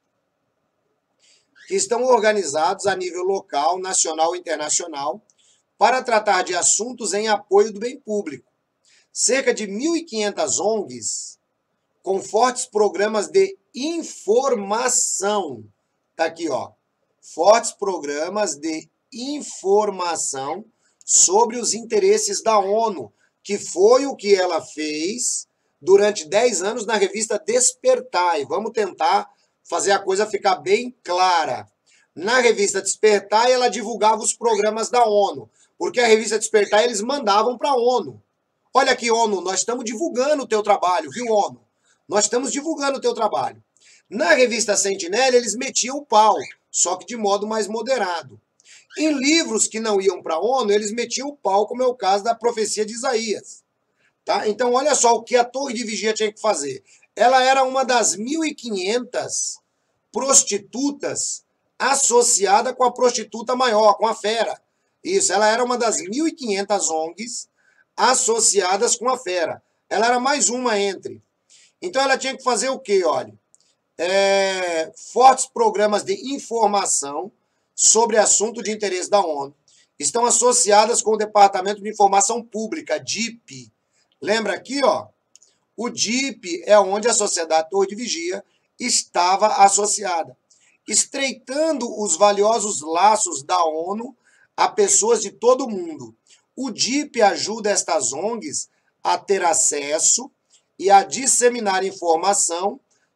que estão organizados a nível local, nacional e internacional, para tratar de assuntos em apoio do bem público. Cerca de mil e quinhentas O N Gs com fortes programas de informação. Tá aqui, ó. Fortes programas de informação sobre os interesses da ONU, que foi o que ela fez durante dez anos na revista Despertai. Vamos tentar fazer a coisa ficar bem clara. Na revista Despertai, ela divulgava os programas da ONU, porque a revista Despertai eles mandavam para a ONU. Olha aqui, ONU, nós estamos divulgando o teu trabalho, viu, ONU? Nós estamos divulgando o teu trabalho. Na revista Sentinela, eles metiam o pau, só que de modo mais moderado. Em livros que não iam para a ONU, eles metiam o pau, como é o caso da profecia de Isaías. Tá? Então, olha só o que a Torre de Vigia tinha que fazer. Ela era uma das mil e quinhentas prostitutas associada com a prostituta maior, com a fera. Isso, ela era uma das mil e quinhentas O N Gs associadas com a fera. Ela era mais uma entre. Então, ela tinha que fazer o quê? Olha, é, fortes programas de informação sobre assunto de interesse da ONU. Estão associadas com o Departamento de Informação Pública, D I P. Lembra aqui, ó? O D I P é onde a Sociedade Torre de Vigia estava associada, estreitando os valiosos laços da ONU a pessoas de todo o mundo. O D I P ajuda estas O N Gs a ter acesso e a disseminar informação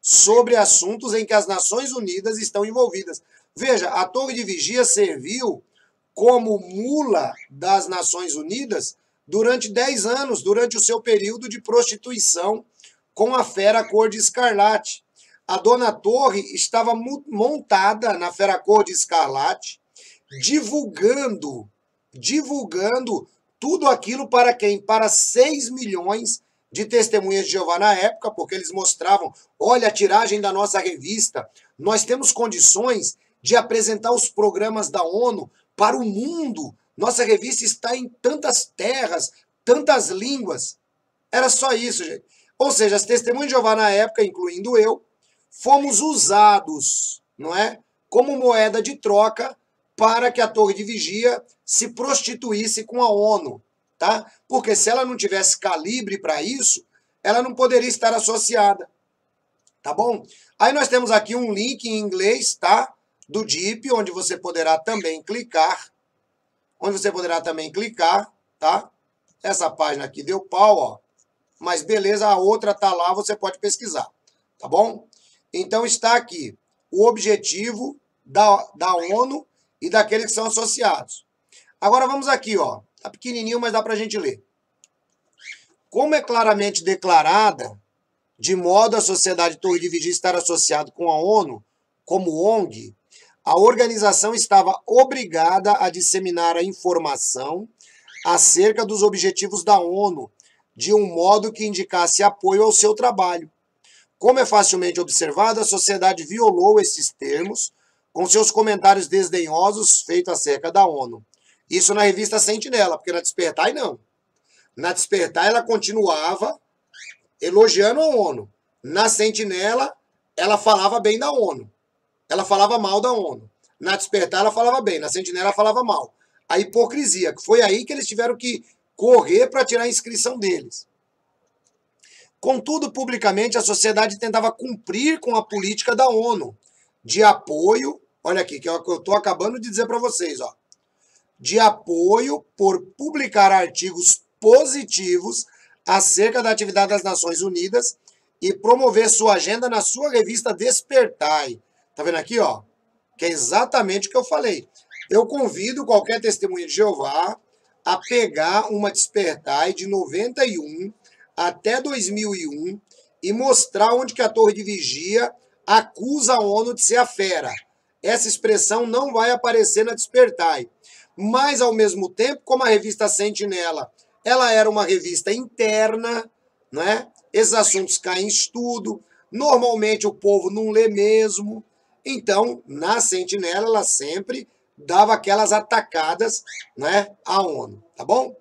sobre assuntos em que as Nações Unidas estão envolvidas. Veja, a Torre de Vigia serviu como mula das Nações Unidas durante dez anos, durante o seu período de prostituição com a fera cor de escarlate. A Dona Torre estava montada na fera cor de escarlate, divulgando, divulgando tudo aquilo para quem? Para seis milhões de testemunhas de Jeová na época, porque eles mostravam, olha a tiragem da nossa revista, nós temos condições de apresentar os programas da ONU para o mundo. Nossa revista está em tantas terras, tantas línguas. Era só isso, gente. Ou seja, as testemunhas de Jeová na época, incluindo eu, fomos usados, não é, como moeda de troca para que a Torre de Vigia se prostituísse com a ONU, tá? Porque se ela não tivesse calibre para isso, ela não poderia estar associada, tá bom? Aí nós temos aqui um link em inglês, tá? Do D I P, onde você poderá também clicar, onde você poderá também clicar, tá? Essa página aqui deu pau, ó, mas beleza, a outra tá lá, você pode pesquisar, tá bom? Então está aqui o objetivo da, da ONU e daqueles que são associados. Agora vamos aqui, ó, tá pequenininho, mas dá pra gente ler. Como é claramente declarada, de modo a Sociedade Torre de Vigia estar associado com a ONU, como O N G, a organização estava obrigada a disseminar a informação acerca dos objetivos da ONU, de um modo que indicasse apoio ao seu trabalho. Como é facilmente observado, a sociedade violou esses termos com seus comentários desdenhosos feitos acerca da ONU. Isso na revista Sentinela, porque na Despertai não. Na Despertai ela continuava elogiando a ONU. Na Sentinela, ela falava bem da ONU. Ela falava mal da ONU. Na Despertar, ela falava bem. Na Sentinela, ela falava mal. A hipocrisia, que foi aí que eles tiveram que correr para tirar a inscrição deles. Contudo, publicamente, a sociedade tentava cumprir com a política da ONU de apoio, olha aqui, que é o que eu estou acabando de dizer para vocês, ó, de apoio por publicar artigos positivos acerca da atividade das Nações Unidas e promover sua agenda na sua revista Despertai. Tá vendo aqui, ó? Que é exatamente o que eu falei. Eu convido qualquer testemunha de Jeová a pegar uma Despertai de noventa e um até dois mil e um e mostrar onde que a Torre de Vigia acusa a ONU de ser a fera. Essa expressão não vai aparecer na Despertai. Mas, ao mesmo tempo, como a revista Sentinela, ela era uma revista interna, né? Esses assuntos caem em estudo, normalmente o povo não lê mesmo, então, na Sentinela, ela sempre dava aquelas atacadas, né, à ONU, tá bom?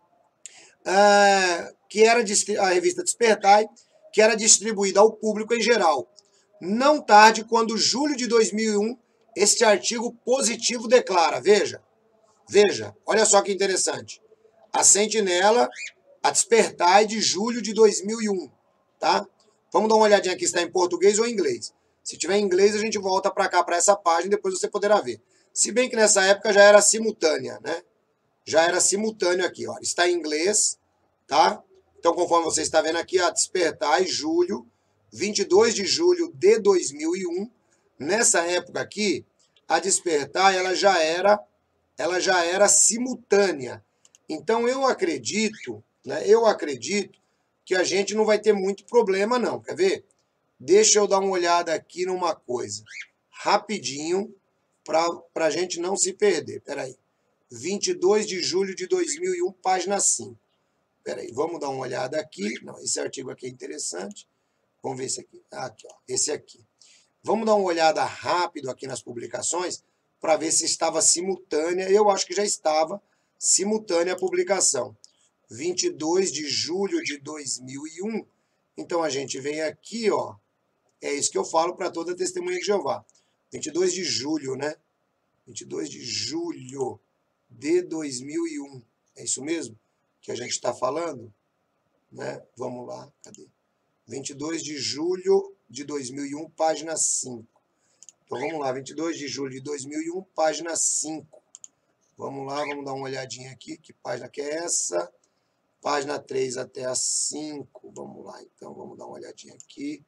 Ah, que era a revista Despertai, que era distribuída ao público em geral. Não tarde, quando julho de dois mil e um, este artigo positivo declara, veja, veja, olha só que interessante, a Sentinela, a Despertai de julho de dois mil e um, tá? Vamos dar uma olhadinha aqui se está em português ou em inglês. Se tiver em inglês, a gente volta para cá, para essa página, e depois você poderá ver. Se bem que nessa época já era simultânea, né? Já era simultâneo aqui, ó. Está em inglês, tá? Então, conforme você está vendo aqui, a Despertai, julho, vinte e dois de julho de dois mil e um. Nessa época aqui, a Despertai, ela já era, ela já era simultânea. Então, eu acredito, né? Eu acredito que a gente não vai ter muito problema, não. Quer ver? Deixa eu dar uma olhada aqui numa coisa, rapidinho, para a gente não se perder. Espera aí. vinte e dois de julho de dois mil e um, página cinco. Espera aí, vamos dar uma olhada aqui. Não, esse artigo aqui é interessante. Vamos ver esse aqui. Aqui, ó, esse aqui. Vamos dar uma olhada rápido aqui nas publicações para ver se estava simultânea. Eu acho que já estava simultânea a publicação. vinte e dois de julho de dois mil e um. Então, a gente vem aqui, ó. É isso que eu falo para toda testemunha de Jeová. vinte e dois de julho, né? vinte e dois de julho de dois mil e um. É isso mesmo que a gente está falando? Né? Vamos lá, cadê? vinte e dois de julho de dois mil e um, página cinco. Então, vamos lá, vinte e dois de julho de dois mil e um, página cinco. Vamos lá, vamos dar uma olhadinha aqui. Que página que é essa? Página três até a cinco. Vamos lá, então, vamos dar uma olhadinha aqui.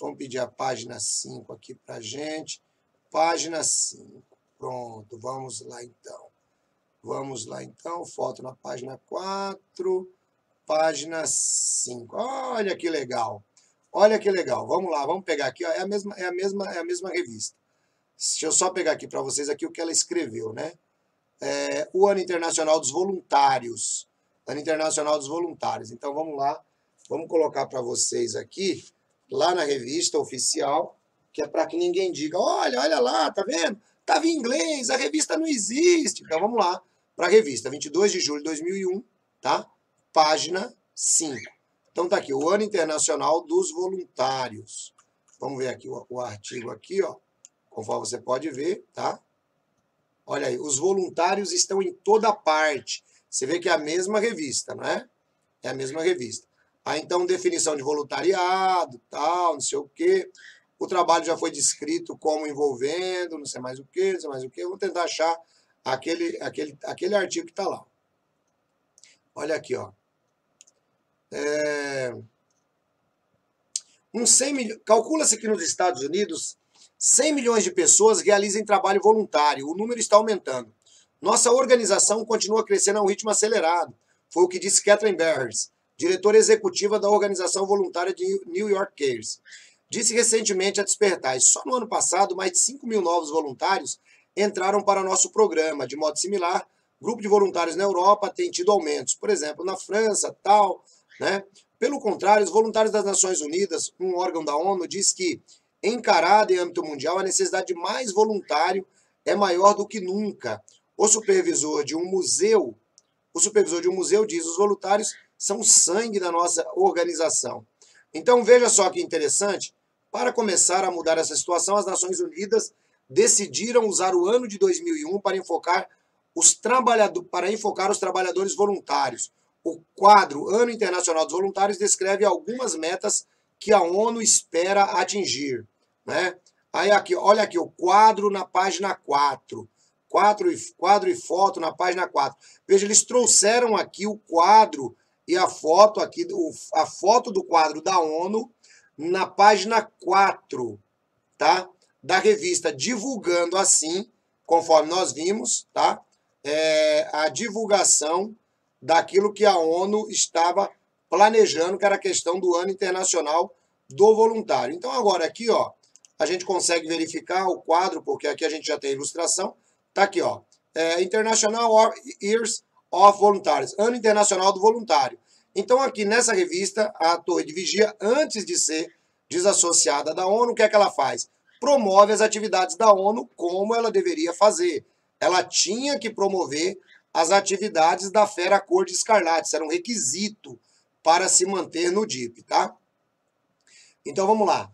Vamos pedir a página cinco aqui para a gente. Página cinco. Pronto, vamos lá então. Vamos lá então, foto na página quatro, página cinco. Olha que legal. Olha que legal. Vamos lá, vamos pegar aqui, ó, é a mesma é a mesma é a mesma revista. Deixa eu só pegar aqui para vocês aqui o que ela escreveu, né? É, o Ano Internacional dos Voluntários. Ano Internacional dos Voluntários. Então vamos lá, vamos colocar para vocês aqui, lá na revista oficial, que é para que ninguém diga, olha, olha lá, tá vendo? Estava em inglês, a revista não existe. Então vamos lá para a revista, vinte e dois de julho de dois mil e um, tá? Página cinco. Então tá aqui, o Ano Internacional dos Voluntários. Vamos ver aqui o, o artigo aqui, ó. Conforme você pode ver, tá? Olha aí, os voluntários estão em toda parte. Você vê que é a mesma revista, não é? É a mesma revista. Aí então, definição de voluntariado, tal, não sei o quê. O trabalho já foi descrito como envolvendo, não sei mais o quê, não sei mais o quê. Vamos tentar achar aquele, aquele, aquele artigo que está lá. Olha aqui, ó. É... Um cem mil... Calcula-se que nos Estados Unidos, cem milhões de pessoas realizam trabalho voluntário. O número está aumentando. Nossa organização continua crescendo a um ritmo acelerado. Foi o que disse Catherine Barris, diretora executiva da organização voluntária de New York Cares. Disse recentemente a Despertar, só no ano passado, mais de cinco mil novos voluntários entraram para nosso programa. De modo similar, o grupo de voluntários na Europa tem tido aumentos. Por exemplo, na França, tal, né? Pelo contrário, os voluntários das Nações Unidas, um órgão da ONU, diz que, encarada em âmbito mundial, a necessidade de mais voluntário é maior do que nunca. O supervisor de um museu, o supervisor de um museu diz, os voluntários são o sangue da nossa organização. Então, veja só que interessante, para começar a mudar essa situação, as Nações Unidas decidiram usar o ano de dois mil e um para enfocar os, trabalhador, para enfocar os trabalhadores voluntários. O quadro Ano Internacional dos Voluntários descreve algumas metas que a ONU espera atingir, né? Aí aqui, olha aqui, o quadro na página quatro. Quadro e, quadro e foto na página quatro. Veja, eles trouxeram aqui o quadro e a foto aqui, a foto do quadro da ONU na página quatro, tá? Da revista, divulgando assim, conforme nós vimos, tá? É, a divulgação daquilo que a ONU estava planejando, que era a questão do Ano Internacional do Voluntário. Então agora aqui, ó, a gente consegue verificar o quadro, porque aqui a gente já tem a ilustração, tá aqui, ó, é, International Years of Voluntaries, Ano Internacional do Voluntário. Então aqui nessa revista, a Torre de Vigia, antes de ser desassociada da ONU, o que é que ela faz? Promove as atividades da ONU como ela deveria fazer. Ela tinha que promover as atividades da Fera Cor de Escarlate, isso era um requisito para se manter no D I P, tá? Então vamos lá.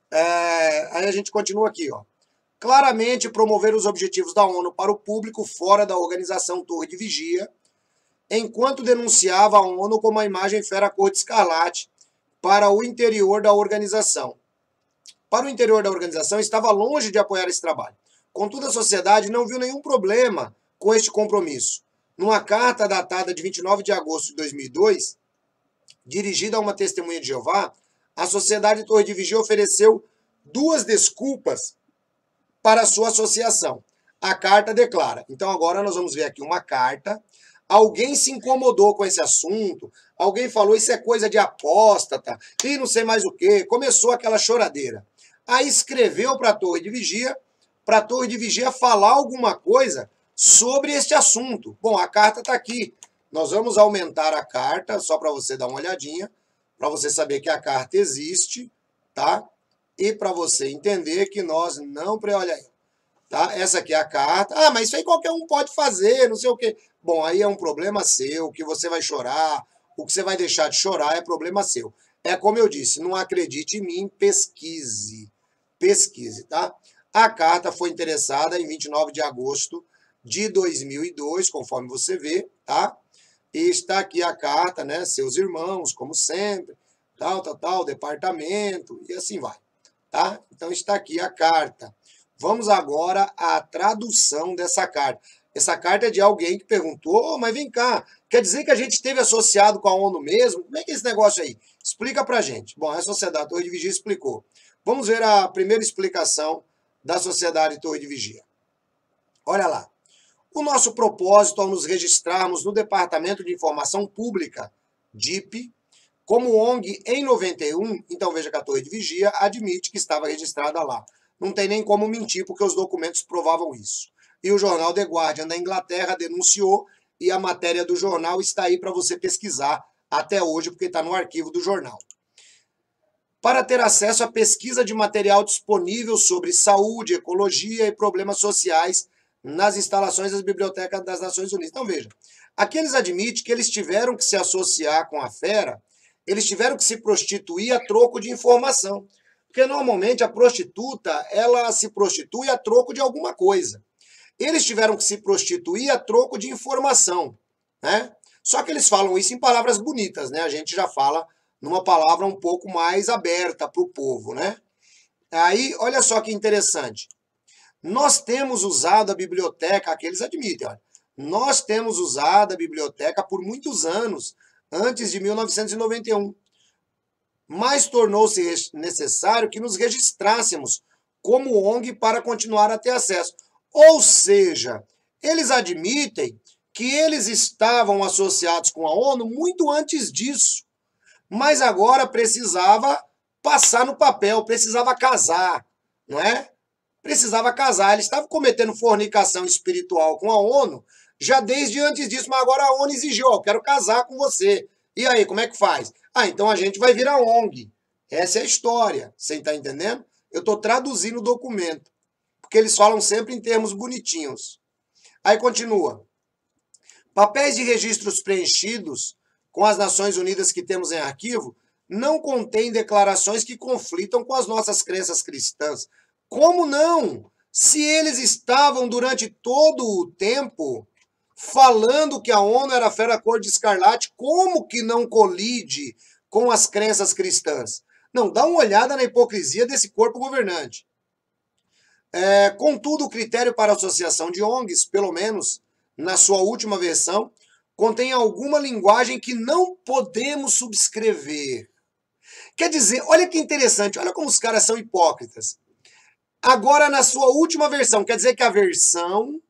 É, aí a gente continua aqui, ó. Claramente promover os objetivos da ONU para o público fora da organização Torre de Vigia, enquanto denunciava a ONU como a imagem Fera Cor de Escarlate para o interior da organização. Para o interior da organização, estava longe de apoiar esse trabalho. Contudo, a sociedade não viu nenhum problema com este compromisso. Numa carta datada de vinte e nove de agosto de dois mil e dois, dirigida a uma testemunha de Jeová, a Sociedade Torre de Vigia ofereceu duas desculpas para a sua associação. A carta declara. Então agora nós vamos ver aqui uma carta. Alguém se incomodou com esse assunto, alguém falou isso é coisa de apóstata, e não sei mais o que. Começou aquela choradeira. Aí escreveu para a Torre de Vigia, para a Torre de Vigia falar alguma coisa sobre este assunto. Bom, a carta está aqui. Nós vamos aumentar a carta, só para você dar uma olhadinha, para você saber que a carta existe, tá? E para você entender que nós não... Olha aí, tá? Essa aqui é a carta. Ah, mas isso aí qualquer um pode fazer, não sei o quê. Bom, aí é um problema seu, o que você vai chorar, o que você vai deixar de chorar é problema seu. É como eu disse, não acredite em mim, pesquise. Pesquise, tá? A carta foi interessada em vinte e nove de agosto de dois mil e dois, conforme você vê, tá? E está aqui a carta, né? Seus irmãos, como sempre, tal, tal, tal, departamento, e assim vai, tá? Então está aqui a carta. Vamos agora à tradução dessa carta. Essa carta é de alguém que perguntou, oh, mas vem cá, quer dizer que a gente esteve associado com a ONU mesmo? Como é que é esse negócio aí? Explica pra gente. Bom, a Sociedade Torre de Vigia explicou. Vamos ver a primeira explicação da Sociedade Torre de Vigia. Olha lá. O nosso propósito ao nos registrarmos no Departamento de Informação Pública, D I P, como O N G em noventa e um, então veja que a Torre de Vigia admite que estava registrada lá. Não tem nem como mentir, porque os documentos provavam isso. E o jornal The Guardian da Inglaterra denunciou, e a matéria do jornal está aí para você pesquisar até hoje, porque está no arquivo do jornal. Para ter acesso à pesquisa de material disponível sobre saúde, ecologia e problemas sociais nas instalações das bibliotecas das Nações Unidas. Então veja, aqui eles admitem que eles tiveram que se associar com a fera, eles tiveram que se prostituir a troco de informação. Porque normalmente a prostituta, ela se prostitui a troco de alguma coisa. Eles tiveram que se prostituir a troco de informação, né? Só que eles falam isso em palavras bonitas, né? A gente já fala numa palavra um pouco mais aberta para o povo, né? Aí, olha só que interessante. Nós temos usado a biblioteca, aqui eles admitem, olha, nós temos usado a biblioteca por muitos anos, antes de mil novecentos e noventa e um. Mas tornou-se necessário que nos registrássemos como O N G para continuar a ter acesso. Ou seja, eles admitem que eles estavam associados com a ONU muito antes disso, mas agora precisava passar no papel, precisava casar, não é? Precisava casar. Eles estavam cometendo fornicação espiritual com a ONU já desde antes disso, mas agora a ONU exigiu, ó, eu quero casar com você. E aí, como é que faz? Ah, então a gente vai virar O N G. Essa é a história, você está entendendo? Eu estou traduzindo o documento, porque eles falam sempre em termos bonitinhos. Aí continua. Papéis de registros preenchidos com as Nações Unidas que temos em arquivo não contêm declarações que conflitam com as nossas crenças cristãs. Como não? Se eles estavam durante todo o tempo falando que a ONU era a fera cor de escarlate, como que não colide com as crenças cristãs? Não, dá uma olhada na hipocrisia desse corpo governante. É, contudo, o critério para a associação de O N Gs, pelo menos na sua última versão, contém alguma linguagem que não podemos subscrever. Quer dizer, olha que interessante, olha como os caras são hipócritas. Agora, na sua última versão, quer dizer que a versão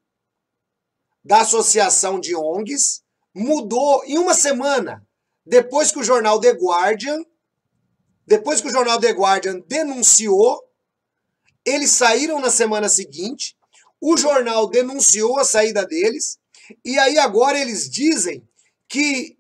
da associação de O N Gs mudou em uma semana, depois que o jornal The Guardian, depois que o jornal The Guardian denunciou. Eles saíram na semana seguinte, o jornal denunciou a saída deles, e aí agora eles dizem que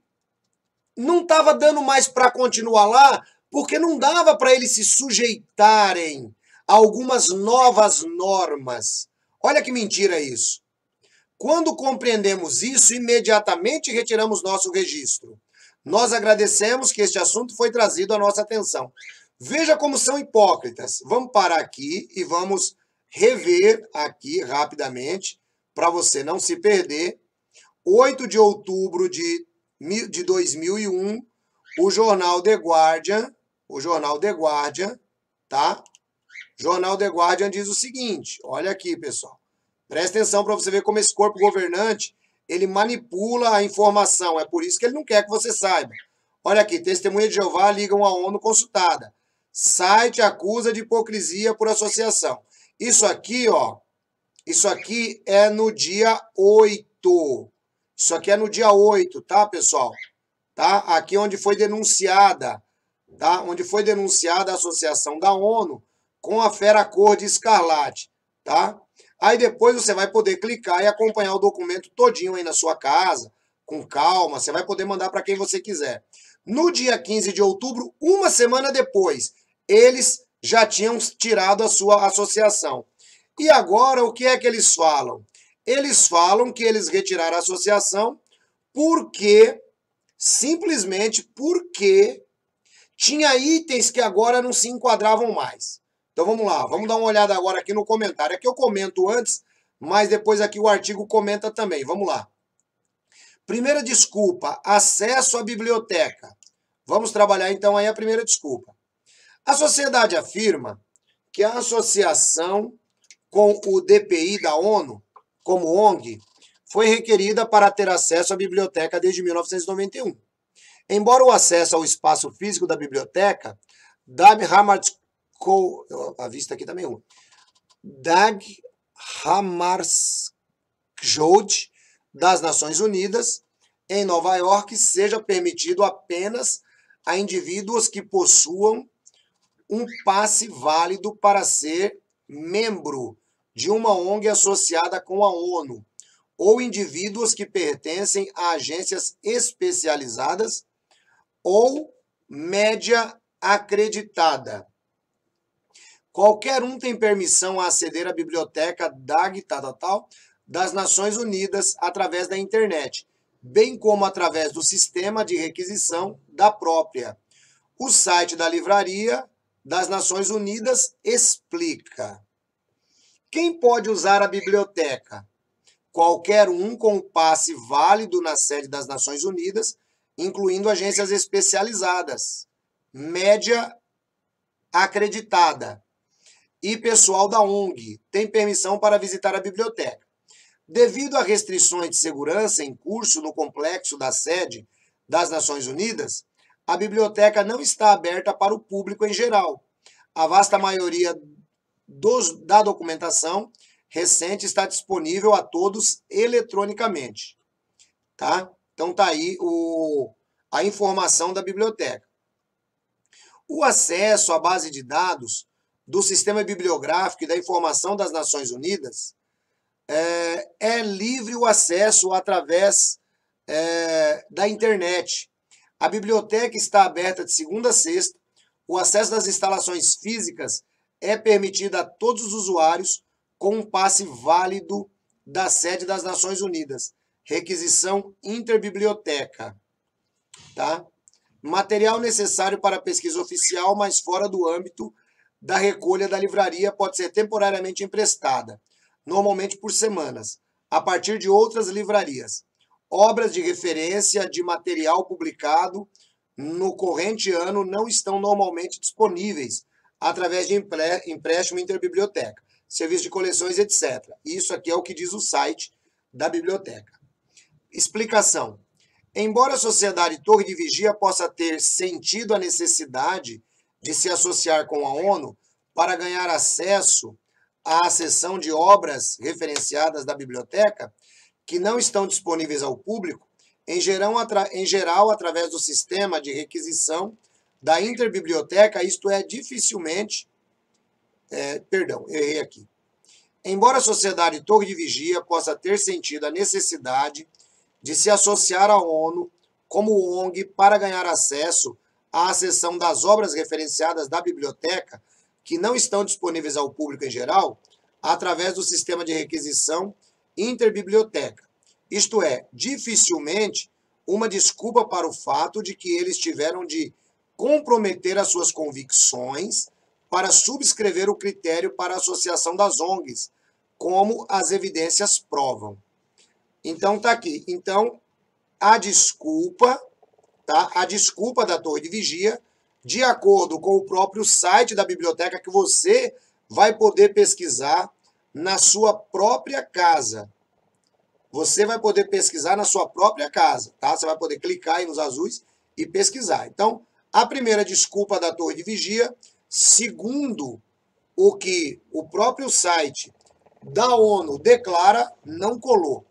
não estava dando mais para continuar lá, porque não dava para eles se sujeitarem a algumas novas normas. Olha que mentira isso. Quando compreendemos isso, imediatamente retiramos nosso registro. Nós agradecemos que este assunto foi trazido à nossa atenção. Veja como são hipócritas. Vamos parar aqui e vamos rever aqui rapidamente, para você não se perder. oito de outubro de, de dois mil e um, o jornal The Guardian, o jornal The Guardian, tá? Jornal The Guardian diz o seguinte, olha aqui, pessoal. Presta atenção para você ver como esse corpo governante, ele manipula a informação. É por isso que ele não quer que você saiba. Olha aqui, testemunha de Jeová ligam à ONU consultada. Site acusa de hipocrisia por associação. Isso aqui, ó, isso aqui é no dia oito. Isso aqui é no dia oito, tá, pessoal? Tá? Aqui onde foi denunciada, tá? Onde foi denunciada a associação da ONU com a fera cor de escarlate, tá? Aí depois você vai poder clicar e acompanhar o documento todinho aí na sua casa, com calma, você vai poder mandar para quem você quiser. No dia quinze de outubro, uma semana depois, eles já tinham tirado a sua associação. E agora, o que é que eles falam? Eles falam que eles retiraram a associação porque, simplesmente porque, tinha itens que agora não se enquadravam mais. Então vamos lá, vamos dar uma olhada agora aqui no comentário. Aqui eu comento antes, mas depois aqui o artigo comenta também. Vamos lá. Primeira desculpa, acesso à biblioteca. Vamos trabalhar então aí a primeira desculpa. A sociedade afirma que a associação com o D P I da ONU, como O N G, foi requerida para ter acesso à biblioteca desde mil novecentos e noventa e um. Embora o acesso ao espaço físico da biblioteca, Dag Hammarskjöld, a vista aqui também é ruim, Dag Hammarskjöld das Nações Unidas, em Nova York, seja permitido apenas a indivíduos que possuam um passe válido para ser membro de uma O N G associada com a ONU, ou indivíduos que pertencem a agências especializadas ou média acreditada. Qualquer um tem permissão a aceder à biblioteca Dag tal, tal, tal, das Nações Unidas através da internet, bem como através do sistema de requisição da própria. O site da Livraria das Nações Unidas explica. Quem pode usar a biblioteca? Qualquer um com passe válido na sede das Nações Unidas, incluindo agências especializadas, média acreditada e pessoal da O N G tem permissão para visitar a biblioteca. Devido a restrições de segurança em curso no complexo da sede das Nações Unidas, a biblioteca não está aberta para o público em geral. A vasta maioria dos, da documentação recente está disponível a todos eletronicamente. Tá? Então tá aí o, a informação da biblioteca. O acesso à base de dados do Sistema Bibliográfico e da Informação das Nações Unidas é, é livre o acesso através é, da internet. A biblioteca está aberta de segunda a sexta. O acesso das instalações físicas é permitido a todos os usuários com um passe válido da sede das Nações Unidas. Requisição interbiblioteca. Tá? Material necessário para pesquisa oficial, mas fora do âmbito da recolha da livraria, pode ser temporariamente emprestada, normalmente por semanas, a partir de outras livrarias. Obras de referência de material publicado no corrente ano não estão normalmente disponíveis através de empréstimo interbiblioteca, serviço de coleções, etcétera. Isso aqui é o que diz o site da biblioteca. Explicação. Embora a Sociedade Torre de Vigia possa ter sentido a necessidade de se associar com a ONU para ganhar acesso à seção de obras referenciadas da biblioteca, que não estão disponíveis ao público, em geral, em geral através do sistema de requisição da interbiblioteca, isto é, dificilmente... É, perdão, errei aqui. Embora a Sociedade Torre de Vigia possa ter sentido a necessidade de se associar à ONU como O N G para ganhar acesso à seção das obras referenciadas da biblioteca, que não estão disponíveis ao público em geral, através do sistema de requisição interbiblioteca. Isto é, dificilmente uma desculpa para o fato de que eles tiveram de comprometer as suas convicções para subscrever o critério para a associação das O N Gs, como as evidências provam. Então, tá aqui. Então, a desculpa... Tá? A desculpa da Torre de Vigia, de acordo com o próprio site da biblioteca, que você vai poder pesquisar na sua própria casa. Você vai poder pesquisar na sua própria casa. Tá? Você vai poder clicar aí nos azuis e pesquisar. Então, a primeira desculpa da Torre de Vigia, segundo o que o próprio site da ONU declara, não colou.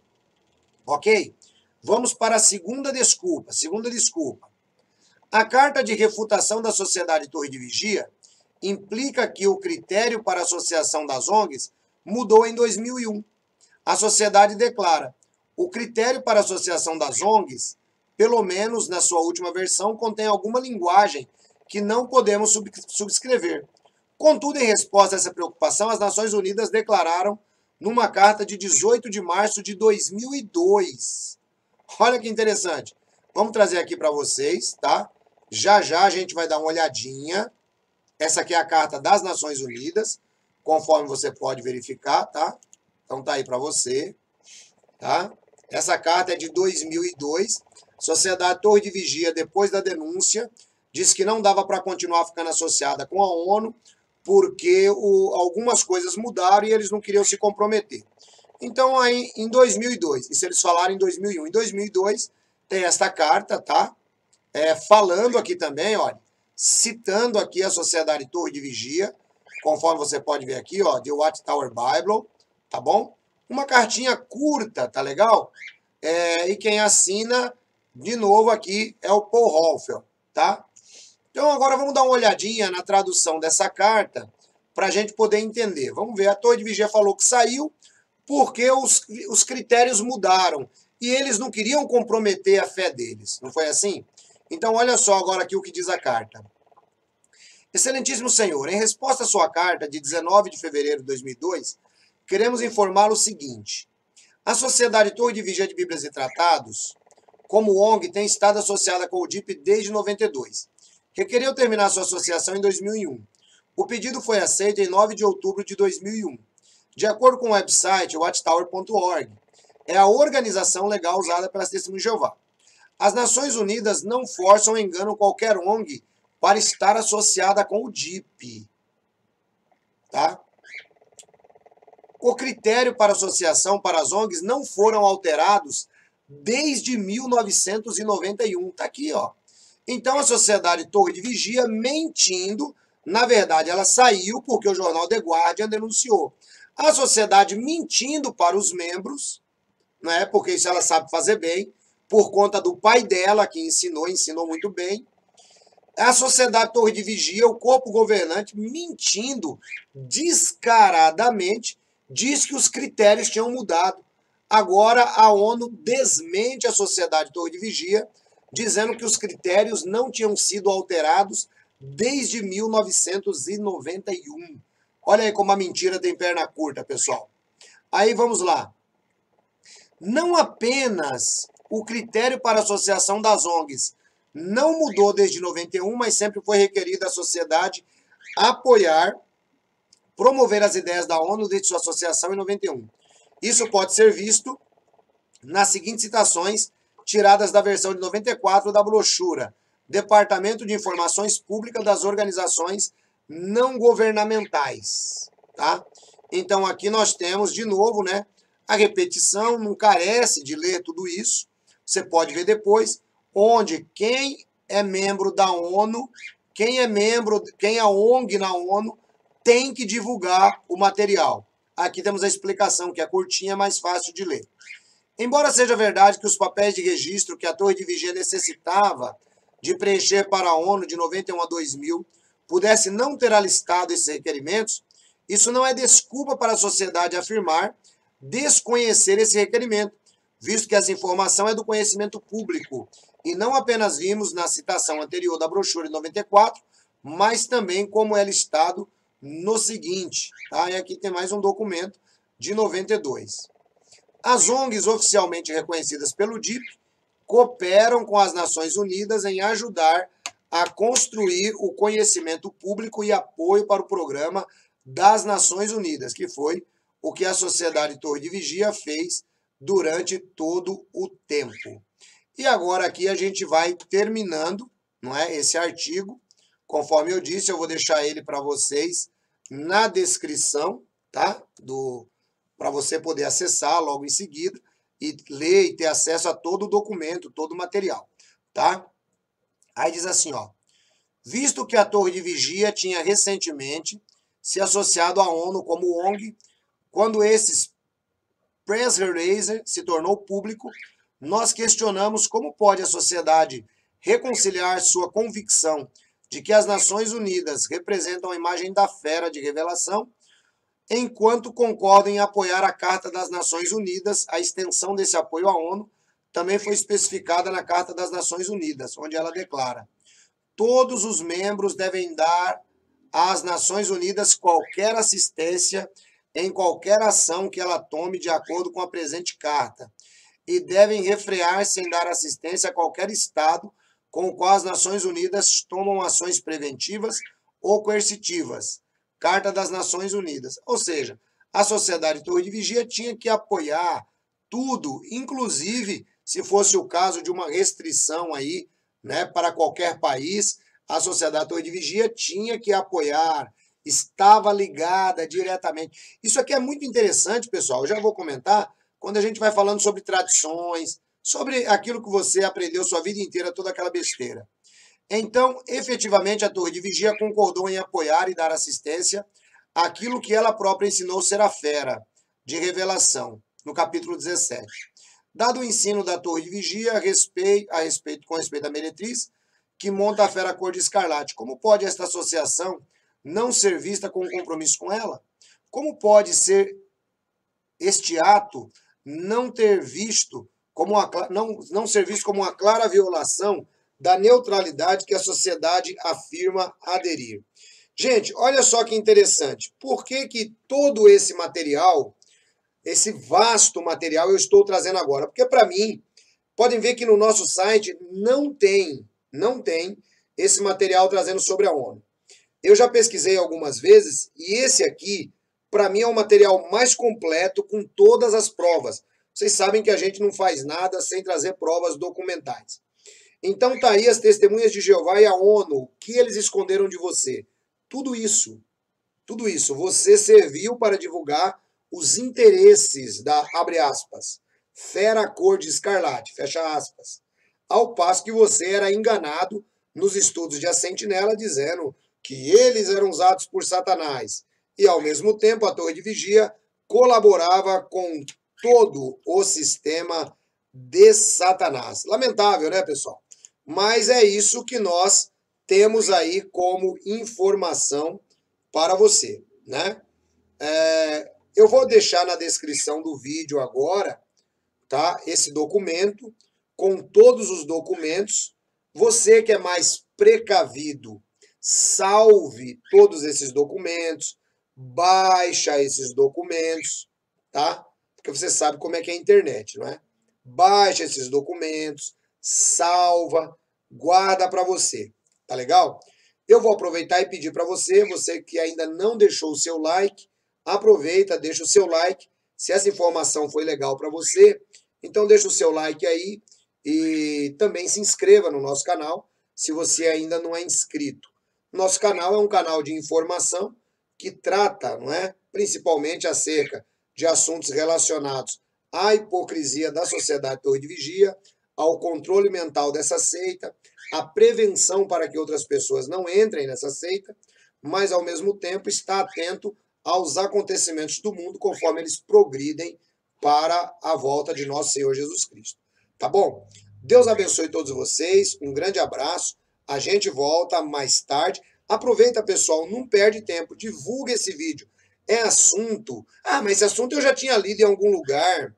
Ok? Vamos para a segunda desculpa. Segunda desculpa. A carta de refutação da Sociedade Torre de Vigia implica que o critério para a associação das O N Gs mudou em dois mil e um. A sociedade declara: o critério para a associação das O N Gs, pelo menos na sua última versão, contém alguma linguagem que não podemos subscrever. Contudo, em resposta a essa preocupação, as Nações Unidas declararam numa carta de dezoito de março de dois mil e dois. Olha que interessante. Vamos trazer aqui para vocês, tá? Já já a gente vai dar uma olhadinha. Essa aqui é a carta das Nações Unidas, conforme você pode verificar, tá? Então tá aí para você, tá? Essa carta é de dois mil e dois. Sociedade Torre de Vigia, depois da denúncia, disse que não dava para continuar ficando associada com a ONU, porque o, algumas coisas mudaram e eles não queriam se comprometer. Então, aí, em dois mil e dois, isso eles falaram em dois mil e um, em dois mil e dois tem esta carta, tá? é, falando aqui também, olha, citando aqui a Sociedade Torre de Vigia, conforme você pode ver aqui, ó, The Watchtower Bible, tá bom? Uma cartinha curta, tá legal? É, e quem assina, de novo aqui, é o Paul Hoffel, tá? Então agora vamos dar uma olhadinha na tradução dessa carta para a gente poder entender. Vamos ver, a Torre de Vigia falou que saiu porque os, os critérios mudaram e eles não queriam comprometer a fé deles, não foi assim? Então olha só agora aqui o que diz a carta. Excelentíssimo Senhor, em resposta à sua carta de dezenove de fevereiro de dois mil e dois, queremos informá-lo o seguinte. A Sociedade Torre de Vigia de Bíblias e Tratados, como O N G, tem estado associada com o D I P desde noventa e dois. Requereu terminar sua associação em dois mil e um. O pedido foi aceito em nove de outubro de dois mil e um. De acordo com o website watchtower ponto org, é a organização legal usada pelas Testemunhas de Jeová. As Nações Unidas não forçam ou enganam qualquer O N G para estar associada com o D I P. Tá? O critério para associação para as O N Gs não foram alterados desde mil novecentos e noventa e um. Está aqui, ó. Então a Sociedade Torre de Vigia, mentindo, na verdade ela saiu porque o jornal The Guardian denunciou. A sociedade mentindo para os membros, né, porque isso ela sabe fazer bem, por conta do pai dela, que ensinou, ensinou muito bem. A Sociedade Torre de Vigia, o corpo governante, mentindo descaradamente, diz que os critérios tinham mudado. Agora a ONU desmente a Sociedade Torre de Vigia, dizendo que os critérios não tinham sido alterados desde mil novecentos e noventa e um. Olha aí como a mentira tem perna curta, pessoal. Aí vamos lá. Não apenas o critério para associação das O N Gs não mudou desde noventa e um, mas sempre foi requerido à sociedade apoiar, promover as ideias da ONU desde sua associação em noventa e um. Isso pode ser visto nas seguintes citações tiradas da versão de noventa e quatro da brochura Departamento de Informações Públicas das Organizações Não Governamentais, tá? Então aqui nós temos de novo, né, a repetição, não carece de ler tudo isso. Você pode ver depois onde quem é membro da ONU, quem é membro, quem é O N G na ONU tem que divulgar o material. Aqui temos a explicação, que é curtinha, mais fácil de ler. Embora seja verdade que os papéis de registro que a Torre de Vigia necessitava de preencher para a ONU de noventa e um a dois mil pudesse não ter alistado esses requerimentos, isso não é desculpa para a sociedade afirmar desconhecer esse requerimento, visto que essa informação é do conhecimento público, e não apenas vimos na citação anterior da brochura de noventa e quatro, mas também como é listado no seguinte, tá? E aqui tem mais um documento de noventa e dois. As O N Gs oficialmente reconhecidas pelo D I P cooperam com as Nações Unidas em ajudar a construir o conhecimento público e apoio para o programa das Nações Unidas, que foi o que a Sociedade Torre de Vigia fez durante todo o tempo. E agora aqui a gente vai terminando, não é, esse artigo. Conforme eu disse, eu vou deixar ele para vocês na descrição, tá? Do para você poder acessar logo em seguida e ler e ter acesso a todo o documento, todo o material, tá? Aí diz assim, ó: visto que a Torre de Vigia tinha recentemente se associado à ONU como O N G, quando esses press release se tornou público, nós questionamos como pode a sociedade reconciliar sua convicção de que as Nações Unidas representam a imagem da fera de revelação, enquanto concordam em apoiar a Carta das Nações Unidas. A extensão desse apoio à ONU também foi especificada na Carta das Nações Unidas, onde ela declara: todos os membros devem dar às Nações Unidas qualquer assistência em qualquer ação que ela tome de acordo com a presente carta, e devem refrear-se em dar assistência a qualquer Estado com o qual as Nações Unidas tomam ações preventivas ou coercitivas. Carta das Nações Unidas. Ou seja, a Sociedade Torre de Vigia tinha que apoiar tudo, inclusive se fosse o caso de uma restrição aí, né, para qualquer país, a Sociedade Torre de Vigia tinha que apoiar, estava ligada diretamente. Isso aqui é muito interessante, pessoal, eu já vou comentar quando a gente vai falando sobre tradições, sobre aquilo que você aprendeu sua vida inteira, toda aquela besteira. Então, efetivamente, a Torre de Vigia concordou em apoiar e dar assistência àquilo que ela própria ensinou ser a fera de revelação, no capítulo dezessete. Dado o ensino da Torre de Vigia a respeito, a respeito, com respeito à meretriz, que monta a fera cor de escarlate, como pode esta associação não ser vista com compromisso com ela? Como pode ser este ato não ter visto como uma, não, não ser visto como uma clara violação da neutralidade que a sociedade afirma aderir? Gente, olha só que interessante. Por que que todo esse material, esse vasto material, eu estou trazendo agora? Porque, para mim, podem ver que no nosso site não tem, não tem esse material trazendo sobre a ONU. Eu já pesquisei algumas vezes e esse aqui, para mim, é o material mais completo com todas as provas. Vocês sabem que a gente não faz nada sem trazer provas documentais. Então tá aí as testemunhas de Jeová e a ONU. O que eles esconderam de você? Tudo isso, tudo isso, você serviu para divulgar os interesses da, abre aspas, fera cor de escarlate, fecha aspas, ao passo que você era enganado nos estudos de A Sentinela, dizendo que eles eram usados por Satanás. E, ao mesmo tempo, a Torre de Vigia colaborava com todo o sistema de Satanás. Lamentável, né, pessoal? Mas é isso que nós temos aí como informação para você, né? É, eu vou deixar na descrição do vídeo agora, tá? Esse documento com todos os documentos. Você que é mais precavido, salve todos esses documentos, baixa esses documentos, tá? Porque você sabe como é que é a internet, não é? Baixa esses documentos, salva, guarda para você. Tá legal? Eu vou aproveitar e pedir para você, você que ainda não deixou o seu like, aproveita, deixa o seu like. Se essa informação foi legal para você, então deixa o seu like aí e também se inscreva no nosso canal, se você ainda não é inscrito. Nosso canal é um canal de informação que trata, não é, principalmente acerca de assuntos relacionados à hipocrisia da sociedade Torre de Vigia, ao controle mental dessa seita, a prevenção para que outras pessoas não entrem nessa seita, mas ao mesmo tempo está atento aos acontecimentos do mundo conforme eles progridem para a volta de nosso Senhor Jesus Cristo. Tá bom? Deus abençoe todos vocês, um grande abraço, a gente volta mais tarde. Aproveita, pessoal, não perde tempo, divulga esse vídeo. É assunto, ah, mas esse assunto eu já tinha lido em algum lugar.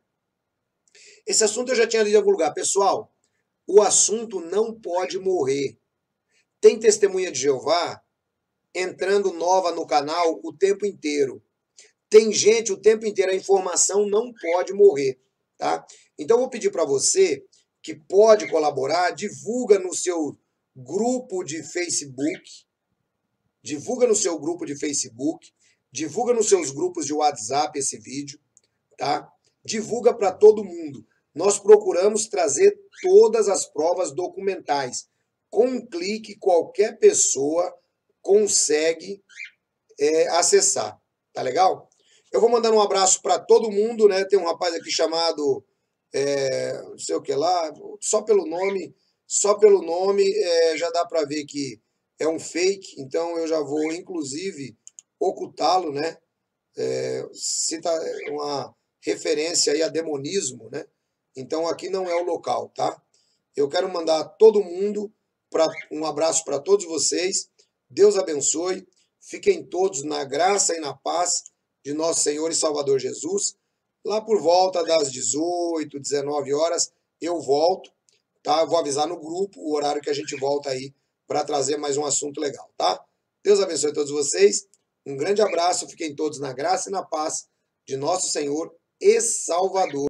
Esse assunto eu já tinha lido em algum lugar. Pessoal, o assunto não pode morrer. Tem testemunha de Jeová entrando nova no canal o tempo inteiro. Tem gente o tempo inteiro, a informação não pode morrer, tá? Então eu vou pedir para você que pode colaborar, divulga no seu grupo de Facebook, divulga no seu grupo de Facebook, divulga nos seus grupos de WhatsApp esse vídeo, tá? Divulga para todo mundo. Nós procuramos trazer todas as provas documentais. Com um clique, qualquer pessoa consegue é, acessar. Tá legal? Eu vou mandando um abraço para todo mundo, né? Tem um rapaz aqui chamado, é, não sei o que lá, só pelo nome, só pelo nome é, já dá para ver que é um fake, então eu já vou, inclusive, ocultá-lo, né? É, cita uma referência aí a demonismo, né? Então aqui não é o local, tá? Eu quero mandar todo mundo pra, um abraço para todos vocês. Deus abençoe. Fiquem todos na graça e na paz de nosso Senhor e Salvador Jesus. Lá por volta das dezoito, dezenove horas, eu volto, tá? Eu vou avisar no grupo o horário que a gente volta aí para trazer mais um assunto legal, tá? Deus abençoe todos vocês. Um grande abraço. Fiquem todos na graça e na paz de nosso Senhor e Salvador